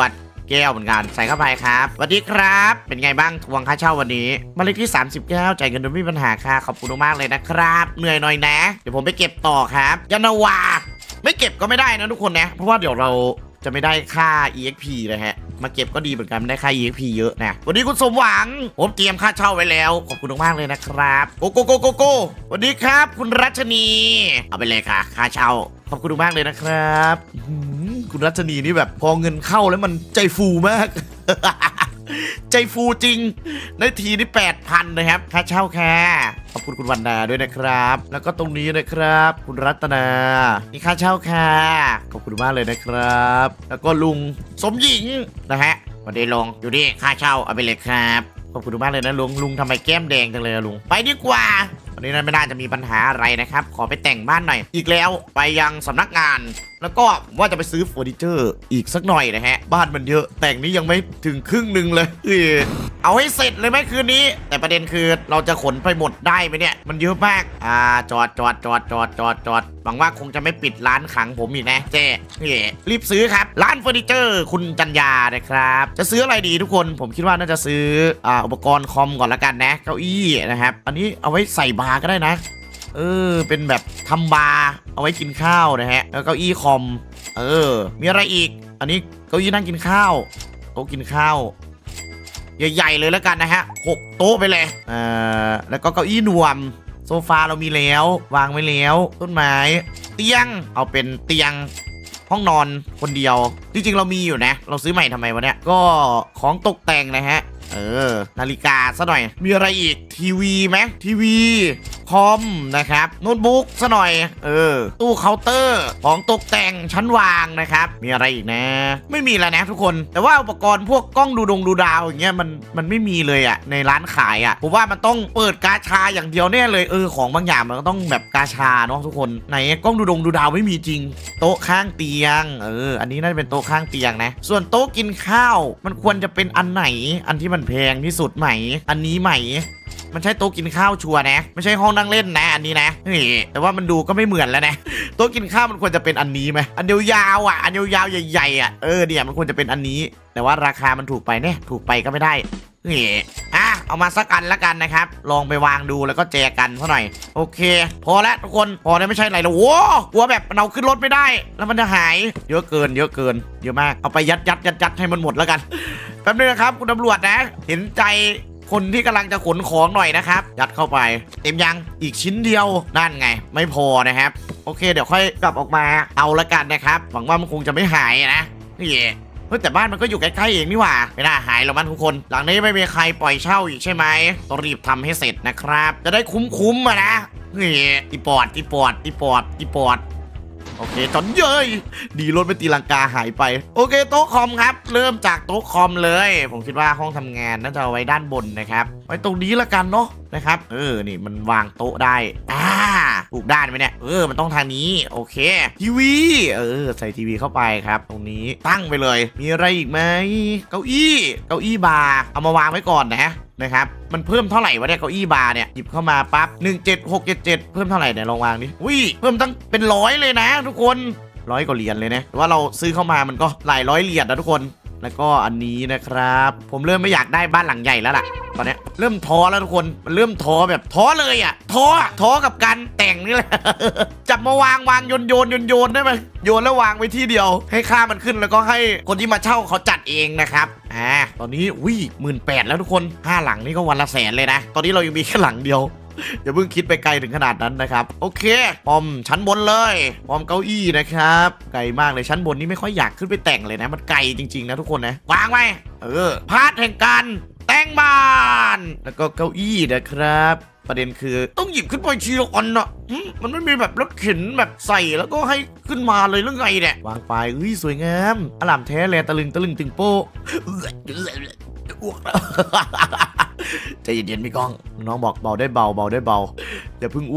แก้วเหมือนกันใส่เข้าไปครับสวัสดีครับเป็นไงบ้างทวงค่าเช่าวันนี้บ้านเลขที่สามสิบเก้าจ่ายเงินโดยไม่มีปัญหาค่ะขอบคุณมากเลยนะครับเหนื่อยหน่อยนะเดี๋ยวผมไปเก็บต่อครับยานาวาไม่เก็บก็ไม่ได้นะทุกคนนะเพราะว่าเดี๋ยวเราจะไม่ได้ค่า อี เอ็กซ์ พี นะฮะมาเก็บก็ดีเหมือนกันได้ค่า อี เอ็กซ์ พี เยอะนะวันนี้คุณสมหวังผมเตรียมค่าเช่าไว้แล้วขอบคุณมากเลยนะครับโกโกโกโกโกสวัสดีครับคุณรัชนีเอาไปเลยค่ะค่าเช่าขอบคุณมากเลยนะครับคุณรัชนีนี่แบบพอเงินเข้าแล้วมันใจฟูมาก ใจฟูจริงได้ทีนี่แปดพันนะครับค่าเช่าค่ะขอบคุณคุณวันนาด้วยนะครับแล้วก็ตรงนี้นะครับคุณรัตนานี่ค่าเช่าค่ะขอบคุณมากเลยนะครับแล้วก็ลุงสมหญิงนะฮะวันนี้ลงอยู่นี่ค่าเช่าเอาไปเลยครับขอบคุณมากเลยนะลุงลุงทำไมแก้มแดงจังเลยลุงไปดีกว่าวันนี้ไม่น่าจะมีปัญหาอะไรนะครับขอไปแต่งบ้านหน่อยอีกแล้วไปยังสำนักงานแล้วก็ว่าจะไปซื้อเฟอร์นิเจอร์อีกสักหน่อยนะฮะบ้านมันเยอะแต่งนี้ยังไม่ถึงครึ่งหนึ่งเลยเออเอาให้เสร็จเลยไหมคืนนี้แต่ประเด็นคือเราจะขนไปหมดได้ไหมเนี่ยมันเยอะมากอ่าจอดจอดจอดจอดจอดจอดหวังว่าคงจะไม่ปิดร้านขังผมอีกนะเจ๊รีบซื้อครับร้านเฟอร์นิเจอร์คุณจันยานะครับจะซื้ออะไรดีทุกคนผมคิดว่าน่าจะซื้ออ่าอุปกรณ์คอมก่อนละกันนะเก้าอี้นะครับอันนี้เอาไว้ใส่บาร์ก็ได้นะเออเป็นแบบทำบาร์เอาไว้กินข้าวนะฮะแล้วเก้าอี้คอมเออมีอะไรอีกอันนี้เก้าอี้นั่งกินข้าวโต๊ะกินข้าวใหญ่ๆเลยแล้วกันนะฮะหกโต๊ะไปเลยเอ่อแล้วก็เก้าอี้นวมโซฟาเรามีแล้ววางไว้แล้วต้นไม้เตียงเอาเป็นเตียงห้องนอนคนเดียวจริงๆเรามีอยู่นะเราซื้อใหม่ทำไมวะเนี่ยก็ของตกแต่งนะฮะเออนาฬิกาซะหน่อยมีอะไรอีกทีวีไหมทีวีคอมนะครับโน้ตบุ๊กซะหน่อยเออตู้เคาน์เตอร์ของตกแต่งชั้นวางนะครับมีอะไรอีกนะไม่มีแล้วนะทุกคนแต่ว่าอุปกรณ์พวกกล้องดูดงดูดาวอย่างเงี้ยมันมันไม่มีเลยอะในร้านขายอะผมว่ามันต้องเปิดกาชาอย่างเดียวแน่เลยเออของบางอย่างมันก็ต้องแบบกาชาเนาะทุกคนไหนกล้องดูดงดูดาวไม่มีจริงโต๊ะข้างเตียงเอออันนี้น่าจะเป็นโต๊ะข้างเตียงนะส่วนโต๊ะกินข้าวมันควรจะเป็นอันไหนอันที่มันแพงที่สุดไหมอันนี้ไหมมันใช่โต๊ะกินข้าวชัวร์นะไม่ใช่ห้องนั่งเล่นนะอันนี้นะนี่แต่ว่ามันดูก็ไม่เหมือนแล้วนะโต๊ะกินข้าวมันควรจะเป็นอันนี้ไหมอันยาวๆอ่ะอันยาวๆใหญ่ๆอ่ะเออเนี่ยมันควรจะเป็นอันนี้แต่ว่าราคามันถูกไปเนี่ยถูกไปก็ไม่ได้นี่อ่ะเอามาสักอันละกันนะครับลองไปวางดูแล้วก็แจกันเท่าหน่อยโอเคพอแล้วทุกคนพอได้ไม่ใช่อะไรแล้วโว้กลัวแบบเราขึ้นรถไม่ได้แล้วมันจะหายเยอะเกินเยอะเกินเยอะมากเอาไปยัดยัดยัดยัดให้มันหมดแล้วกันแป๊บนึงนะครับคุณตำรวจนะเห็นใจคนที่กำลังจะขนของหน่อยนะครับยัดเข้าไปเต็มยังอีกชิ้นเดียวนั่นไงไม่พอนะครับโอเคเดี๋ยวค่อยกลับออกมาเอาละกันนะครับหวังว่ามันคงจะไม่หายนะนี่เฮ้ยแต่บ้านมันก็อยู่ใกล้ๆเองนี่หว่าไม่น่าหายหรอกมันทุกคนหลังนี้ไม่มีใครปล่อยเช่าอีกใช่ไหมต้องรีบทำให้เสร็จนะครับจะได้คุ้มๆอะนะนี่อีปอดอีปอดอีปอดอีปอดโอเคจอนเย้ยดีรถไปตีลังกาหายไปโอเคโต๊ะคอมครับเริ่มจากโต๊ะคอมเลยผมคิดว่าห้องทำงานน่าจะเอาไว้ด้านบนนะครับไว้ตรงนี้ละกันเนาะนะครับเออนี่มันวางโต๊ะได้อ่าถูกด้านไหมเนี่ยเออมันต้องทางนี้โอเคทีวีเออใส่ทีวีเข้าไปครับตรงนี้ตั้งไปเลยมีอะไรอีกไหมเก้าอี้เก้าอี้บาร์เอามาวางไว้ก่อนนะนะครับมันเพิ่มเท่าไหร่วะเนี่ยเก้าอี้บาร์เนี่ยหยิบเข้ามาปั๊บหนึ่งเจ็ดหกเจ็ดเจ็ดเพิ่มเท่าไหร่เนี่ยลองวางดิอุ้ยเพิ่มตั้งเป็นร้อยเลยนะทุกคนร้อยกว่าเหรียญเลยนะแต่ว่าเราซื้อเข้ามามันก็หลายร้อยเหรียญนะทุกคนแล้วก็อันนี้นะครับผมเริ่มไม่อยากได้บ้านหลังใหญ่แล้วล่ะตอนนี้เริ่มท้อแล้วทุกคนมันเริ่มท้อแบบท้อเลยอ่ะท้อท้อกับการแต่งนี่แหละ จับมาวางวางโยนโยนโยนโยนได้ไหมโยนแล้ววางไว้ที่เดียวให้ค่ามันขึ้นแล้วก็ให้คนที่มาเช่าเขาจัดเองนะครับอ่าตอนนี้วิ่งหมื่นแปดแล้วทุกคนห้าหลังนี่ก็วันละแสนเลยนะตอนนี้เรายังมีแค่หลังเดียวอย่าเพิ่งคิดไปไกลถึงขนาดนั้นนะครับโอเคปอมชั้นบนเลยปอมเก้าอี้นะครับไกลมากเลยชั้นบนนี่ไม่ค่อยอยากขึ้นไปแต่งเลยนะมันไกลจริงๆนะทุกคนนะวางไว้เออพาร์ทแห่งการแต่งบ้านแล้วก็เก้าอี้นะครับประเด็นคือต้องหยิบขึ้นไปทีละอันอ่ะมันไม่มีแบบรถเข็นแบบใส่แล้วก็ให้ขึ้นมาเลยหรือไงเนี่ยวางไปเอ้ยสวยงามอลามแท้แลตะลึงตะลึงตึงโป้อ้วกใจเย็นๆพี่ก้องน้องบอกเบาได้เบาเบาได้เบาอย่าเพิ่งอ้วก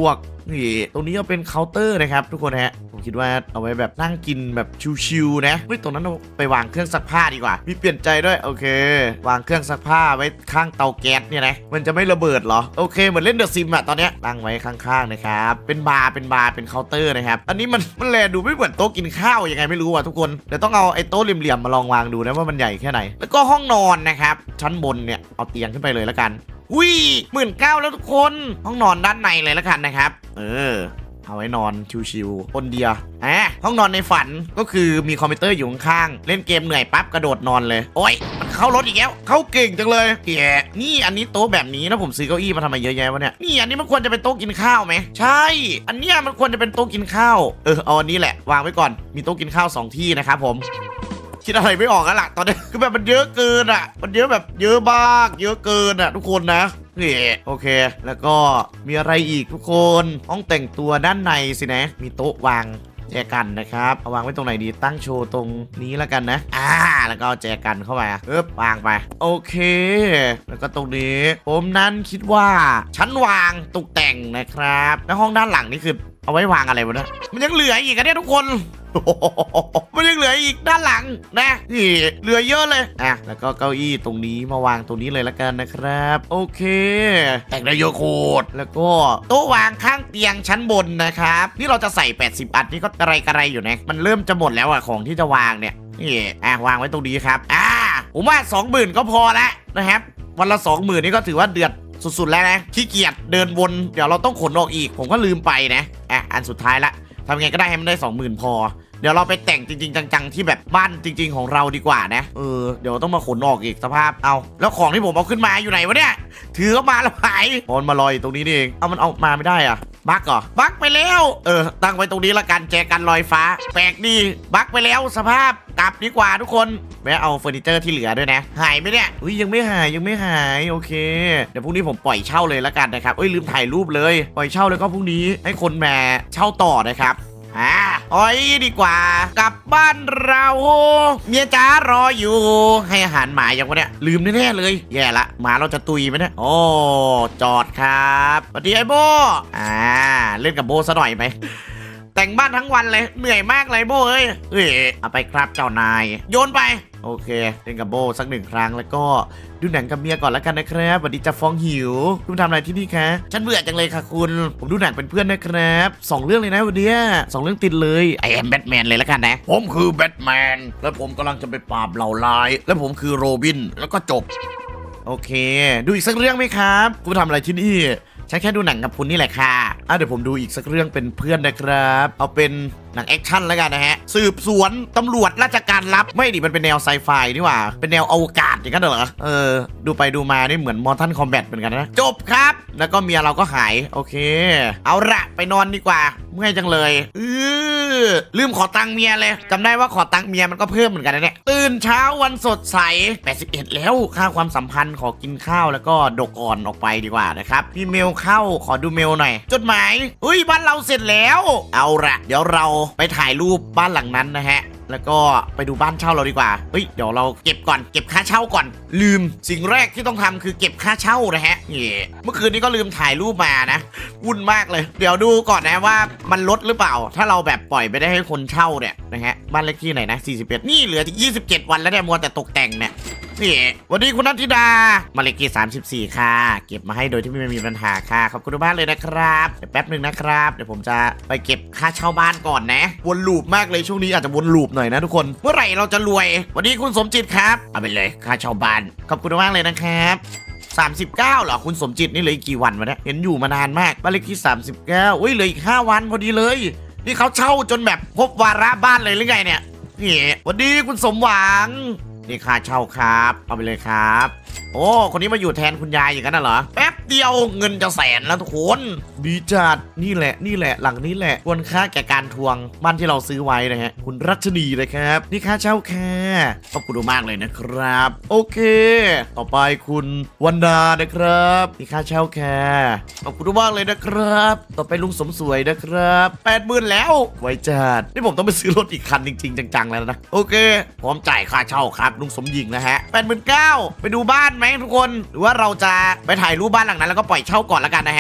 นี่ตรงนี้ก็เป็นเคาน์เตอร์นะครับทุกคนฮะผมคิดว่าเอาไว้แบบนั่งกินแบบชิวๆนะเฮ้ยตรงนั้นเราไปวางเครื่องซักผ้าดีกว่ามีเปลี่ยนใจด้วยโอเควางเครื่องซักผ้าไว้ข้างเตาแก๊สเนี่ยนะมันจะไม่ระเบิดเหรอโอเคเหมือนเล่นเดอะซิมอะตอนเนี้ยตั้งไว้ข้างๆนะครับเป็นบาร์เป็นบาร์เป็นเคาน์เตอร์นะครับอันนี้มันมันแลดูไม่เหมือนโต๊ะกินข้าวยังไงไม่รู้อ่ะทุกคนเดี๋ยวต้องเอาไอ้โต๊ะเหลี่ยมๆมาลองวางดูนะว่ามันใหญ่แค่ไหนแล้วก็ห้องนอนนะครับชั้นบนเนี่ยเอาเตียงขึ้นไปเลยแล้วกันอุ้ยหมื่นเก้าแล้วทุกคนห้องนอนด้านในเลยแล้วกันนะครับเออเอาไว้นอนชิวๆคนเดียวอ่ะห้องนอนในฝันก็คือมีคอมพิวเตอร์อยู่ข้างๆเล่นเกมเหนื่อยปั๊บกระโดดนอนเลยโอ๊ยมันเข้ารถอีกแล้วเข้าเก่งจังเลยแกนี่อันนี้โต๊ะแบบนี้นะผมซื้อเก้าอี้มาทำไมเยอะแยะวะเนี่ยนี่อันนี้มันควรจะเป็นโต๊ะกินข้าวไหมใช่อันเนี้ยมันควรจะเป็นโต๊ะกินข้าวเออเอาอันนี้แหละวางไว้ก่อนมีโต๊ะกินข้าวสองที่นะครับผมคิดอะไรไม่ออกแล้วล่ะตอนนี้คือแบบมันเยอะเกินอ่ะมันเยอะแบบเยอะมากเยอะเกินอ่ะทุกคนนะนี่โอเคแล้วก็มีอะไรอีกทุกคนห้องแต่งตัวด้านในสินะมีโต๊ะวางแจกันนะครับเอาวางไว้ตรงไหนดีตั้งโชว์ตรงนี้แล้วกันนะอ่าแล้วก็แจกันเข้าไปเอ๊บวางไปโอเคแล้วก็ตรงนี้ผมนั้นคิดว่าชั้นวางตกแต่งนะครับแล้วห้องด้านหลังนี่คือเอาไว้วางอะไรวะเนี่ยมันยังเหลืออีกอะเนี่ยทุกคนมันยังเหลืออีกด้านหลังนะนี่เหลือเยอะเลยอ่ะแล้วก็เก้าอี้ตรงนี้มาวางตรงนี้เลยละกันนะครับโอเคแต่งได้เยอะโคตรแล้วก็โต๊ะวางข้างเตียงชั้นบนนะครับนี่เราจะใส่แปดสิบอันนี่ก็กระไรกระไรอยู่นะมันเริ่มจะหมดแล้วอะของที่จะวางเนี่ยนี่อ่ะวางไว้ตรงนี้ครับอ่าผมว่าสองหมื่นก็พอแล้วนะครับวันละสองหมื่นนี่ก็ถือว่าเดือดสุดๆแล้วนะขี้เกียจเดินวนเดี๋ยวเราต้องขนออกอีกผมก็ลืมไปนะอ่ะอันสุดท้ายละทำไงก็ได้ให้มันได้สองหมื่นพอเดี๋ยวเราไปแต่งจริงๆจังๆที่แบบบ้านจริงๆของเราดีกว่านะเออเดี๋ยวต้องมาขนออกอีกสภาพเอาแล้วของที่ผมเอาขึ้นมาอยู่ไหนวะเนี่ยถือเข้ามาแล้วหายมันมาลอยตรงนี้นี่เองเอามันเอามาไม่ได้อะบั๊กเหรอบั๊กไปแล้วเออตั้งไว้ตรงนี้ละกันแจกันลอยฟ้าแปลกดีบั๊กไปแล้วสภาพกลับดีกว่าทุกคนแวะเอาเฟอร์นิเจอร์ที่เหลือด้วยนะหายไหมเนี่ยอุ้ยยังไม่หายยังไม่หายโอเคเดี๋ยวพรุ่งนี้ผมปล่อยเช่าเลยละกันนะครับเอ้ยลืมถ่ายรูปเลยปล่อยเช่าแล้วก็พรุ่งนี้ให้คนมาเช่าต่อนะครับอ่าอ้อยดีกว่ากลับบ้านเราเมียจ๋ารออยู่ให้อาหารหมาอย่างวะเนี่ยลืมแน่ๆเลยแย่ละหมาเราจะตุยไหมเนี่ยโอ้จอดครับสวัสดีไอ้โบอ่าเล่นกับโบซะหน่อยไหมแต่งบ้านทั้งวันเลยเหนื่อยมากเลยโบเอ้ยเอ้ยเอาไปครับเจ้านายโยนไปโอเคเล่นกับโบสักหนึ่งครั้งแล้วก็ดูหนังกับเมียก่อนแล้วกันนะครับวันนี้จะฟ้องหิวคุณทำอะไรที่นี่คะฉันเบื่อจังเลยค่ะคุณผมดูหนังเป็นเพื่อนนะครับสองเรื่องเลยนะวันนี้สองเรื่องติดเลยไอแอมแบทแมนเลยแล้วกันนะผมคือแบทแมนแล้วผมกำลังจะไปปราบเหล่าร้ายแล้วผมคือโรบินแล้วก็จบโอเคดูอีกสักเรื่องไหมครับคุณทำอะไรที่นี่ฉันแค่ดูหนังกับคุณนี่แหละค่ะอ่ะเดี๋ยวผมดูอีกสักเรื่องเป็นเพื่อนนะครับเอาเป็นหนังแอคชั่นแล้วกันนะฮะสืบสวนตำรวจราชการลับไม่ดิมันเป็นแนวไซไฟนี่หว่าเป็นแนวอวกาศอย่างนั้นเหรอเออดูไปดูมานี่เหมือน Mortal Kombat เหมือนกันนะจบครับแล้วก็เมียเราก็หายโอเคเอาละไปนอนดีกว่าเมื่อยจังเลยเออลืมขอตังค์เมียเลยจำได้ว่าขอตังค์เมียมันก็เพิ่มเหมือนกันนะเนี่ยตื่นเช้าวันสดใสแปดสิบเอ็ดแล้วค่าความสัมพันธ์ขอกินข้าวแล้วก็ดกอ่อนออกไปดีกว่านะครับพี่เมลเข้าขอดูเมลหน่อยจดหมายเฮ้ยบ้านเราเสร็จแล้วเอาละเดี๋ยวเราไปถ่ายรูปบ้านหลังนั้นนะฮะแล้วก็ไปดูบ้านเช่าเราดีกว่าเฮ้ยเดี๋ยวเราเก็บก่อนเก็บค่าเช่าก่อนลืมสิ่งแรกที่ต้องทำคือเก็บค่าเช่านะฮะเมื่อคืนนี้ก็ลืมถ่ายรูปมานะวุ่นมากเลยเดี๋ยวดูก่อนนะว่ามันลดหรือเปล่าถ้าเราแบบปล่อยไปได้ให้คนเช่าเนี่ยนะฮะบ้านเลขที่ไหนนะสี่สิบเอ็ดนี่เหลือยี่สิบเจ็ดวันแล้วเนี่ยมัวแต่ตกแต่งเนี่ยนี่วันนี้คุณนัทธิดามาเลขที่สามสิบสี่ค่ะเก็บมาให้โดยที่ไม่มีปัญหาค่ะขอบคุณทุกบ้านเลยนะครับเดี๋ยวแป๊บหนึ่งนะครับเดี๋ยวผมจะไปเก็บค่าเช่าบ้านก่อนนะวนลูปมากเลยช่วงนี้อาจจะวนลูปหน่อยนะทุกคนเมื่อไหร่เราจะรวยวันนี้คุณสมจิตครับเอาไปเลยค่าเช่าบ้านขอบคุณมากเลยนะครับสามสิบเก้าเหรอคุณสมจิตนี่เหลืออีกกี่วันวะเนี่ยเห็นอยู่มานานมากบ้านเลขที่สามสิบเก้าอุ้ยเหลืออีกห้าวันพอดีเลยนี่เขาเช่าจนแบบครบวาระบ้านเลยหรือไงเนี่ยนี่วันนี้คุณสมหวังนี่ค่าเช่าครับเอาไปเลยครับโอ้คนนี้มาอยู่แทนคุณยายอย่างนั้นเหรอแป๊บเดียวเงินจะแสนแล้วทุกคนดีจัดนี่แหละนี่แหละหลังนี้แหละควรค่าแก่การทวงบ้านที่เราซื้อไว้นะฮะคุณรัชนีเลยครับนี่ค่าเช่าค่ะขอบคุณมากเลยนะครับโอเคต่อไปคุณวันดานะครับนี่ค่าเช่าค่ะขอบคุณมากเลยนะครับต่อไปลุงสมสวยนะครับแปดหมื่นแล้วไว้จัดนี่ผมต้องไปซื้อรถอีกคันจริงๆจังๆแล้วนะโอเคพร้อมจ่ายค่าเช่าครับลุงสมหญิงนะฮะแปดหมื่นเก้าไปดูบ้านไหมทุกคนหรือว่าเราจะไปถ่ายรูปบ้านหลังนั้นแล้วก็ปล่อยเช่าก่อนแล้วกันนะฮะ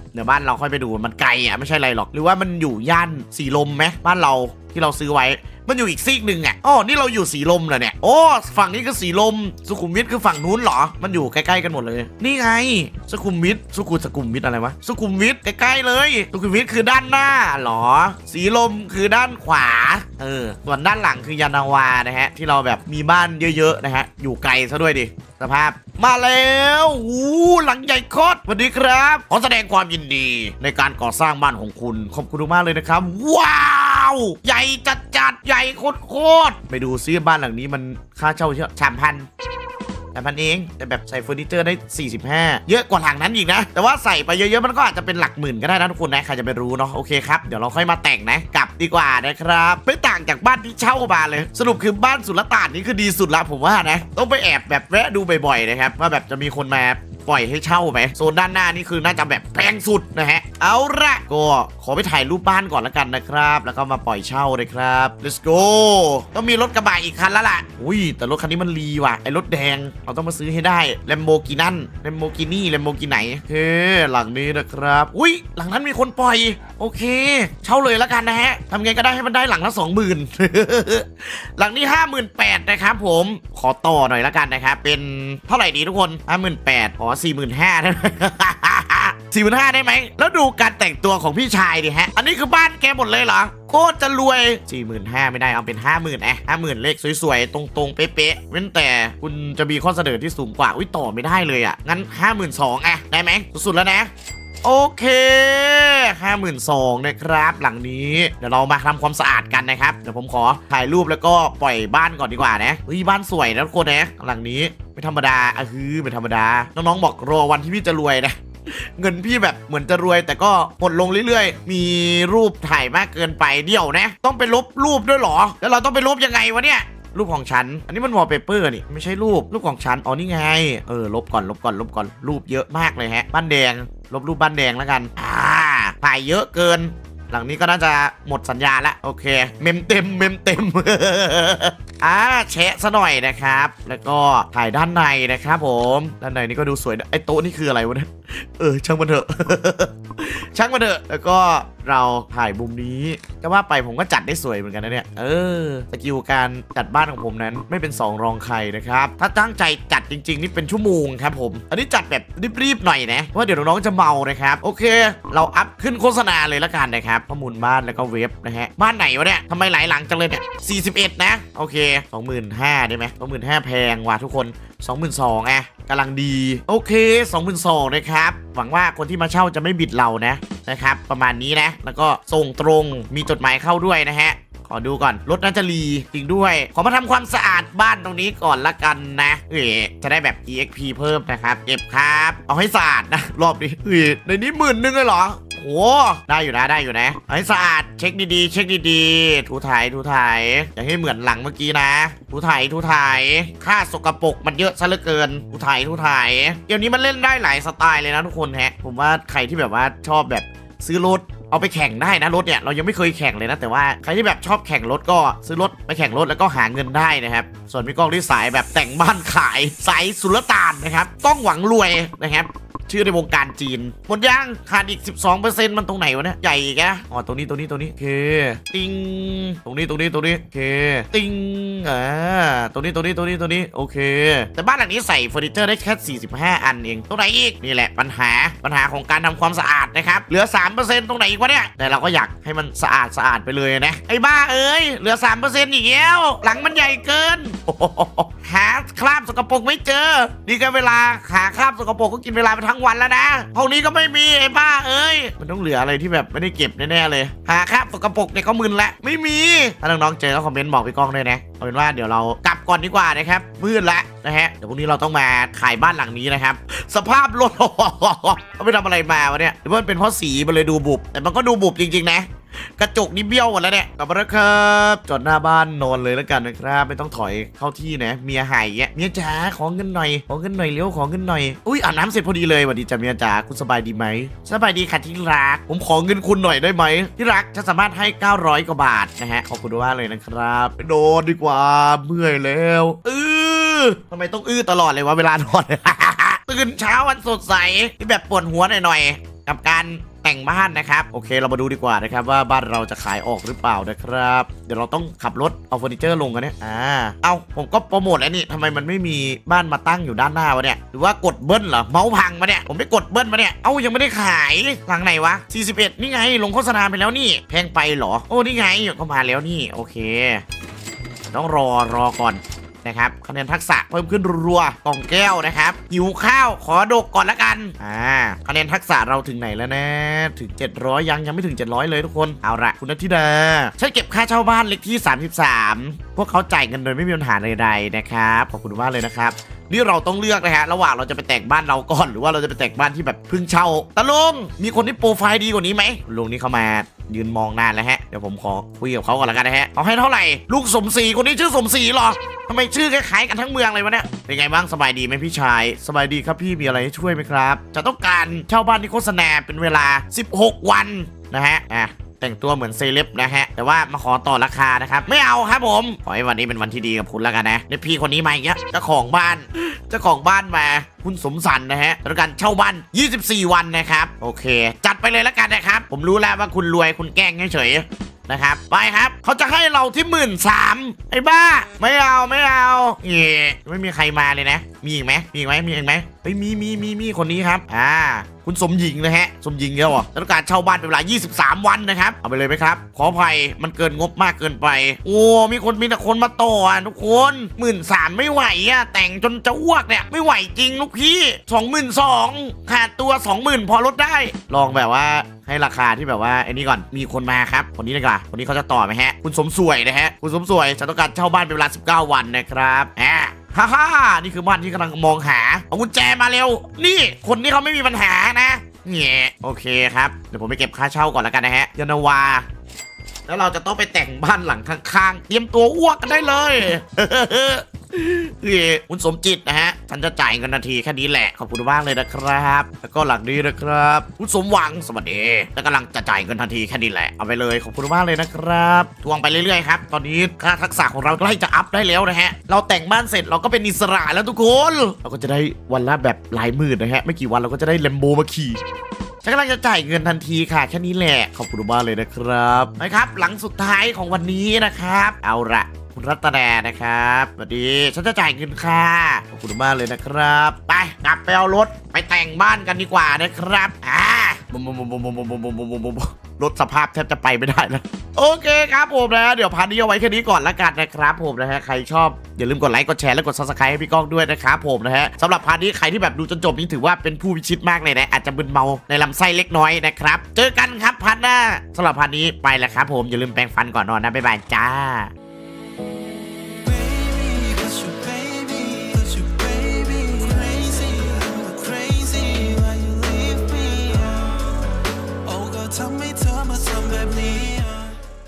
เดี๋ยวบ้านเราค่อยไปดูมันไกลอ่ะไม่ใช่อะไรหรอกหรือว่ามันอยู่ย่านสีลมไหมบ้านเราที่เราซื้อไว้มันอยู่อีกซีกหนึ่งอ่ะอ๋อนี่เราอยู่สีลมเหรอเนี่ยโอ้ฝั่งนี้คือสีลมสุขุมวิทคือฝั่งนู้นเหรอมันอยู่ใกล้ๆกันหมดเลยนี่ไงสุขุมวิทสุขุมสกุมวิทอะไรวะสุขุมวิทใกล้ๆเลยสุขุมวิทคือด้านหน้าเหรอสีลมคือด้านขวาเออส่วนด้านหลังคือยานาวานะฮะที่เราแบบมีบ้านเยอะๆนะฮะอยู่ไกลซะด้วยดิสภาพมาแล้วอู้หลังใหญ่โคตรสวัสดีครับขอแสดงความยินดีในการก่อสร้างบ้านของคุณขอบคุณมากเลยนะครับว้าวใหญ่จัดจัดใหญ่โคตรโคตรไปดูซิบ้านหลังนี้มันค่าเช่าเช่าสามพันแต่พันเองแต่แบบใส่เฟอร์นิเจอร์ได้สี่สิบห้าเยอะกว่าหลังนั้นอีกนะแต่ว่าใส่ไปเยอะๆมันก็อาจจะเป็นหลักหมื่นก็ได้นะทุกคนนะใครจะไปรู้เนาะโอเคครับเดี๋ยวเราค่อยมาแต่งนะกลับดีกว่านะครับไม่ต่างจากบ้านที่เช่ามาเลยสรุปคือบ้านสุลต่านนี่คือดีสุดละผมว่านะต้องไปแอบแบบแวะดูบ่อยๆนะครับว่าแบบจะมีคนมาปล่อยให้เช่าไหมโซนด้านหน้านี่คือน่าจะแบบแพงสุดนะฮะเอาละก็ขอไปถ่ายรูปบ้านก่อนแล้วกันนะครับแล้วก็มาปล่อยเช่าเลยครับ let's go ต้องมีรถกระบะอีกคันแล้วล่ะอุ้ยแต่รถคันนี้มันรีว่ะไอ้รถแดงเราต้องมาซื้อให้ได้ Lamborghini Lamborghini Lamborghini เฮ้หลังนี้นะครับอุ้ยหลังนั้นมีคนปล่อยโอเคเช่าเลยแล้วกันนะฮะทำไงก็ได้ให้มันได้หลังละสองหมื่น หลังนี้ห้าหมื่นแปดนะครับผมขอต่อหน่อยแล้วกันนะครับเป็นเท่าไหร่ดีทุกคนห้าหมื่นแปดขอสี่หมื่นห้าได้ไหม สี่หมื่นห้าได้ไหมแล้วดูการแต่งตัวของพี่ชายดิฮะอันนี้คือบ้านแกหมดเลยเหรอโคตรจะรวยสี่หมื่นห้าไม่ได้เอาเป็นห้าหมื่นอ่ะห้าหมื่นเลขสวยๆตรงๆเป๊ะๆเว้นแต่คุณจะมีข้อเสนอที่สูงกว่าอุ้ยต่อไม่ได้เลยอ่ะงั้นห้าหมื่นสองอ่ะได้ไหมสุดๆแล้วนะโอเคห้าหมื่นสองนะครับหลังนี้เดี๋ยวเรามาทำความสะอาดกันนะครับเดี๋ยวผมขอถ่ายรูปแล้วก็ปล่อยบ้านก่อนดีกว่านะเฮ้ยบ้านสวยนะทุกคนนะหลังนี้ไม่ธรรมดาอ่ะคือไม่ธรรมดาน้องๆบอกรอวันที่พี่จะรวยนะเงินพี่แบบเหมือนจะรวยแต่ก็หดลงเรื่อยๆมีรูปถ่ายมากเกินไปเดี๋ยวนะต้องไปลบรูปด้วยหรอแล้วเราต้องไปลบยังไงวะเนี่ยรูปของฉันอันนี้มันวอลเปเปอร์นี่ไม่ใช่รูปรูปของฉันอ๋อนี่ไงเออลบก่อนลบก่อนลบก่อนรูปเยอะมากเลยฮะบ้านแดงลบรูปบ้านแดงแล้วกันอ่าถ่ายเยอะเกินหลังนี้ก็น่าจะหมดสัญญาละโอเคเมมเต็มเมมเต็ม อ่าแชะซะหน่อยนะครับแล้วก็ถ่ายด้านในนะครับผมด้านในนี่ก็ดูสวยไอ้โต๊ะนี่คืออะไรวะเนี่ยเออช่างมันเถอะ ช่างมันเถอะแล้วก็เราถ่ายมุมนี้ก็ว่าไปผมก็จัดได้สวยเหมือนกันนะเนี่ยเออสกิลการจัดบ้านของผมนั้นไม่เป็นสองรองใครนะครับถ้าตั้งใจจัดจริงๆนี่เป็นชั่วโมงครับผมอันนี้จัดแบบรีบๆหน่อยนะเพราะเดี๋ยวน้องๆจะเมานะครับโอเคเราอัพขึ้นโฆษณาเลยละกันนะครับข้อมูลบ้านแล้วก็เว็บนะฮะบ้านไหนวะเนี่ยทำไมหลายหลังจังเลยเนี่ยสี่สิบเอ็ดนะโอเค สองหมื่นห้าพัน ได้ไหม สองหมื่นห้าพัน แพงว่ะทุกคน สองหมื่นสองพัน อ่ะกำลังดีโอเค สองหมื่นสองพัน นะครับหวังว่าคนที่มาเช่าจะไม่บิดเรานะนะครับประมาณนี้นะแล้วก็ส่งตรงมีจดหมายเข้าด้วยนะฮะขอดูก่อนรถน่าจะรีจริงด้วยขอมาทำความสะอาดบ้านตรงนี้ก่อนละกันนะเอ๋จะได้แบบ อี เอ็กซ์ พี เพิ่มนะครับเก็บครับเอาให้สะอาดนะรอบนี้เอ๋ในนี้หมื่นนึงเลยเหรอโอ้ได้อยู่นะได้อยู่นะเอาให้สะอาดเช็คดีๆเช็คดีๆถูถ่ายถูถ่ายอย่าให้เหมือนหลังเมื่อกี้นะถูถ่ายถูถ่ายค่าสกปรกมันเยอะซะเหลือเกินถูถ่ายถูถ่ายเดี๋ยวนี้มันเล่นได้หลายสไตล์เลยนะทุกคนฮะผมว่าใครที่แบบว่าชอบแบบซื้อรถเอาไปแข่งได้นะรถเนี่ยเรายังไม่เคยแข่งเลยนะแต่ว่าใครที่แบบชอบแข่งรถก็ซื้อรถไปแข่งรถแล้วก็หาเงินได้นะครับส่วนพี่ก้องที่สายแบบแต่งบ้านขายสายสุลต่านนะครับต้องหวังรวยนะครับชื่อในวงการจีนหมดยังขาดอีก สิบสองเปอร์เซ็นต์ มันตรงไหนวะเนี่ยใหญ่อีกนะอ๋อตรงนี้ตรงนี้ตรงนี้โอเคติงตรงนี้ตรงนี้ตรงนี้โอเคติงอ่าตรงนี้ตรงนี้ตรงนี้ตรงนี้โอเคแต่บ้านหลังนี้ใส่เฟอร์นิเจอร์ได้แค่สี่สิบห้าอันเองตรงไหนอีกนี่แหละปัญหาปัญหาของการทำความสะอาดนะครับเหลือ สามเปอร์เซ็นต์ ตรงไหนอีกวะเนี่ยแต่เราก็อยากให้มันสะอาดสะอาดไปเลยนะไอ้บ้าเอ้ยเหลือ สามเปอร์เซ็นต์ อีกแล้วหลังมันใหญ่เกินหาคราบสกปรกไม่เจอนี่ก็เวลาหาคราบสกปรกก็กินเวลาไปทั้งวันแล้วนะห้องนี้ก็ไม่มีไอ้บ้าเอ้ยมันต้องเหลืออะไรที่แบบไม่ได้เก็บแน่ๆเลยหาคราบสกปรกเนี่ยก็มึนละไม่มีถ้าน้องๆเจอก็คอมเมนต์บอกพี่ก้องด้วยนะเอาเป็นว่าเดี๋ยวเรากลับก่อนดีกว่านะครับมืดละนะฮะเดี๋ยวพรุ่งนี้เราต้องมาขายบ้านหลังนี้นะครับสภาพรถเขาไปทำอะไรมาวะเนี่ยหรือว่าเป็นเพราะสีมันเลยดูบุบแต่มันก็ดูบุบจริงๆนะกระจกนี่เบี้ยวหมดแล้วเนี่ยกลับมาแล้วครับจอดหน้าบ้านนอนเลยแล้วกันนะครับไม่ต้องถอยเข้าที่นะเมียหายแยะเมียจ๋าขอเงินหน่อยขอเงินหน่อยเลี้ยวขอเงินหน่อยอุ้ยอาบน้ำเสร็จพอดีเลยสวัสดีจ้าเมียจ๋าคุณสบายดีไหมสบายดีค่ะที่รักผมขอเงินคุณหน่อยได้ไหมที่รักจะสามารถให้เก้าร้อยกว่าบาทนะฮะขอบคุณมากเลยนะครับไปนอนดีกว่าเมื่อยแล้วอื้อทำไมต้องอื้อตลอดเลยวะเวลานอน ตื่นเช้าวันสดใสที่แบบปวดหัวหน่อยๆกับการแต่งบ้านนะครับโอเคเรามาดูดีกว่านะครับว่าบ้านเราจะขายออกหรือเปล่านะครับเดี๋ยวเราต้องขับรถเอาเฟอร์นิเจอร์ลงกันเนี่ยอ่าเอาผมก็โปรโมทแล้วนี่ทำไมมันไม่มีบ้านมาตั้งอยู่ด้านหน้าวะเนี่ยหรือว่ากดเบิ้ลเหรอเมาส์พังมาเนี่ยผมไปกดเบิ้ลมาเนี่ยเอ้ายังไม่ได้ขายหลังไหนวะสี่สิบเอ็ดนี่ไงลงโฆษณาไปแล้วนี่แพงไปเหรอโอ้นี่ไงก็มาแล้วนี่โอเคต้องรอรอก่อนนะครับคะแนนทักษะเพิ่มขึ้นรัวๆกล่องแก้วนะครับหิวข้าวขอดกก่อนละกันอ่าคะแนนทักษะเราถึงไหนแล้วนะถึงเจ็ดร้อยยังยังไม่ถึงเจ็ดร้อยเลยทุกคนเอาละคุณนัทธิดาฉันเก็บค่าเช่าบ้านเลขที่สามสิบสามพวกเขาจ่ายเงินโดยไม่มีปัญหาใดๆนะครับขอบคุณมากเลยนะครับนี่เราต้องเลือกนะฮะระหว่างเราจะไปแต่งบ้านเราก่อนหรือว่าเราจะไปแต่งบ้านที่แบบเพิ่งเช่าตะลุงมีคนที่โปรไฟล์ดีกว่านี้ไหมลุงนี่เข้ามายืนมองนานแล้วฮะเดี๋ยวผมขอคุยกับเขาก่อนละกันนะฮะเอาให้เท่าไหร่ลูกสมศรีคนนี้ชื่อสมศรีหรอทำไมชื่อคล้ายๆกันทั้งเมืองเลยวะเนี่ยเป็นไงบ้างสบายดีไหมพี่ชายสบายดีครับพี่มีอะไรให้ช่วยไหมครับจะต้องการเช่าบ้านที่โฆษณาเป็นเวลาสิบหกวันนะฮะอ่ะแต่งตัวเหมือนเซเลบนะฮะแต่ว่ามาขอต่อราคานะครับไม่เอาครับผมขอให้วันนี้เป็นวันที่ดีกับคุณแล้วกันนะเดี๋ยวพี่คนนี้มาอีกแล้วเจ้าของบ้านเจ้าของบ้านมาคุณสมสันนะฮะต้องการเช่าบ้านยี่สิบสี่วันนะครับโอเคจัดไปเลยแล้วกันนะครับผมรู้แล้วว่าคุณรวยคุณแกล้งเฉยๆนะครับไปครับเขาจะให้เราที่หมื่นสามไอ้บ้าไม่เอาไม่เอาเอ๊ะไม่มีใครมาเลยนะมีอีกไหมมีอีกไหมมีอีกไหมเฮ้ยมีมีมีมีคนนี้ครับอ่าคุณสมหญิงนะฮะสมหญิงเยอะอ่ะต้องการเช่าบ้านเป็นเวลายี่สิบสามวันนะครับเอาไปเลยไหมครับขออภัยมันเกินงบมากเกินไปโอ้มีคนมีแต่คนมาต่ออ่ะทุกคนหมื่นสามไม่ไหวอ่ะแต่งจนจะอ้วกเนี่ยไม่ไหวจริงลูกพี่สองหมื่นสองขาดตัวสองหมื่นพอลดได้ลองแบบว่าให้ราคาที่แบบว่าไอ้นี่ก่อนมีคนมาครับคนนี้ดีกว่าคนนี้เขาจะต่อไหมฮะคุณสมสวยนะฮะคุณสมสวยฉันต้องการเช่าบ้านเป็นเวลาสิบเก้าวันนะครับอ่าฮ่าฮ่านี่คือบ้านที่กำลังมองหาเอากุญแจมาเร็วนี่คนนี้เขาไม่มีปัญหานะเนี่ยโอเคครับเดี๋ยวผมไปเก็บค่าเช่าก่อนแล้วกันนะฮะยานาวาแล้วเราจะต้องไปแต่งบ้านหลังข้างๆเตรียมตัวอ้วกกันได้เลยคุณสมจิตนะฮะฉันจะจ่ายเงินนาทีแค่นี้แหละขอบคุณมากเลยนะครับแล้วก็หลังนี้นะครับคุณสมหวังสวัสดีแล้วกำลังจะจ่ายเงินทันทีแค่นี้แหละเอาไปเลยขอบคุณมากเลยนะครับทวงไปเรื่อยๆครับตอนนี้ค่าทักษะของเราใกล้จะอัพได้แล้วนะฮะเราแต่งบ้านเสร็จเราก็เป็นอิสระแล้วทุกคนเราก็จะได้วันละแบบหลายหมื่นนะฮะไม่กี่วันเราก็จะได้แลมโบมาขี่ฉันกำลังจะจ่ายเงินทันทีค่ะแค่นี้แหละขอบคุณมากเลยนะครับนะครับหลังสุดท้ายของวันนี้นะครับเอาละคุณรัตนานะครับสวัสดีฉันจะจ่ายเงินค่ะขอบคุณมากเลยนะครับไปกลับไปเอารถไปแต่งบ้านกันดีกว่านะครับอ่ารถสภาพแทบจะไปไม่ได้แล้วโอเคครับผมนะเดี๋ยวพาร์ทนี้เอาไว้แค่นี้ก่อนละกันนะครับผมนะฮะใครชอบอย่าลืมกดไลค์กดแชร์และกดซับสไครต์ให้พี่ก้องด้วยนะครับผมนะฮะสำหรับพาร์ทนี้ใครที่แบบดูจนจบนี่ถือว่าเป็นผู้พิชิตมากเลยนะอาจจะมึนเมาในลำไส้เล็กน้อยนะครับเจอกันครับพาร์ทหน้าสำหรับพาร์ทนี้ไปแล้วครับผมอย่าลืมแปรงฟันก่อนนอนนะบ๊ายบายจ้า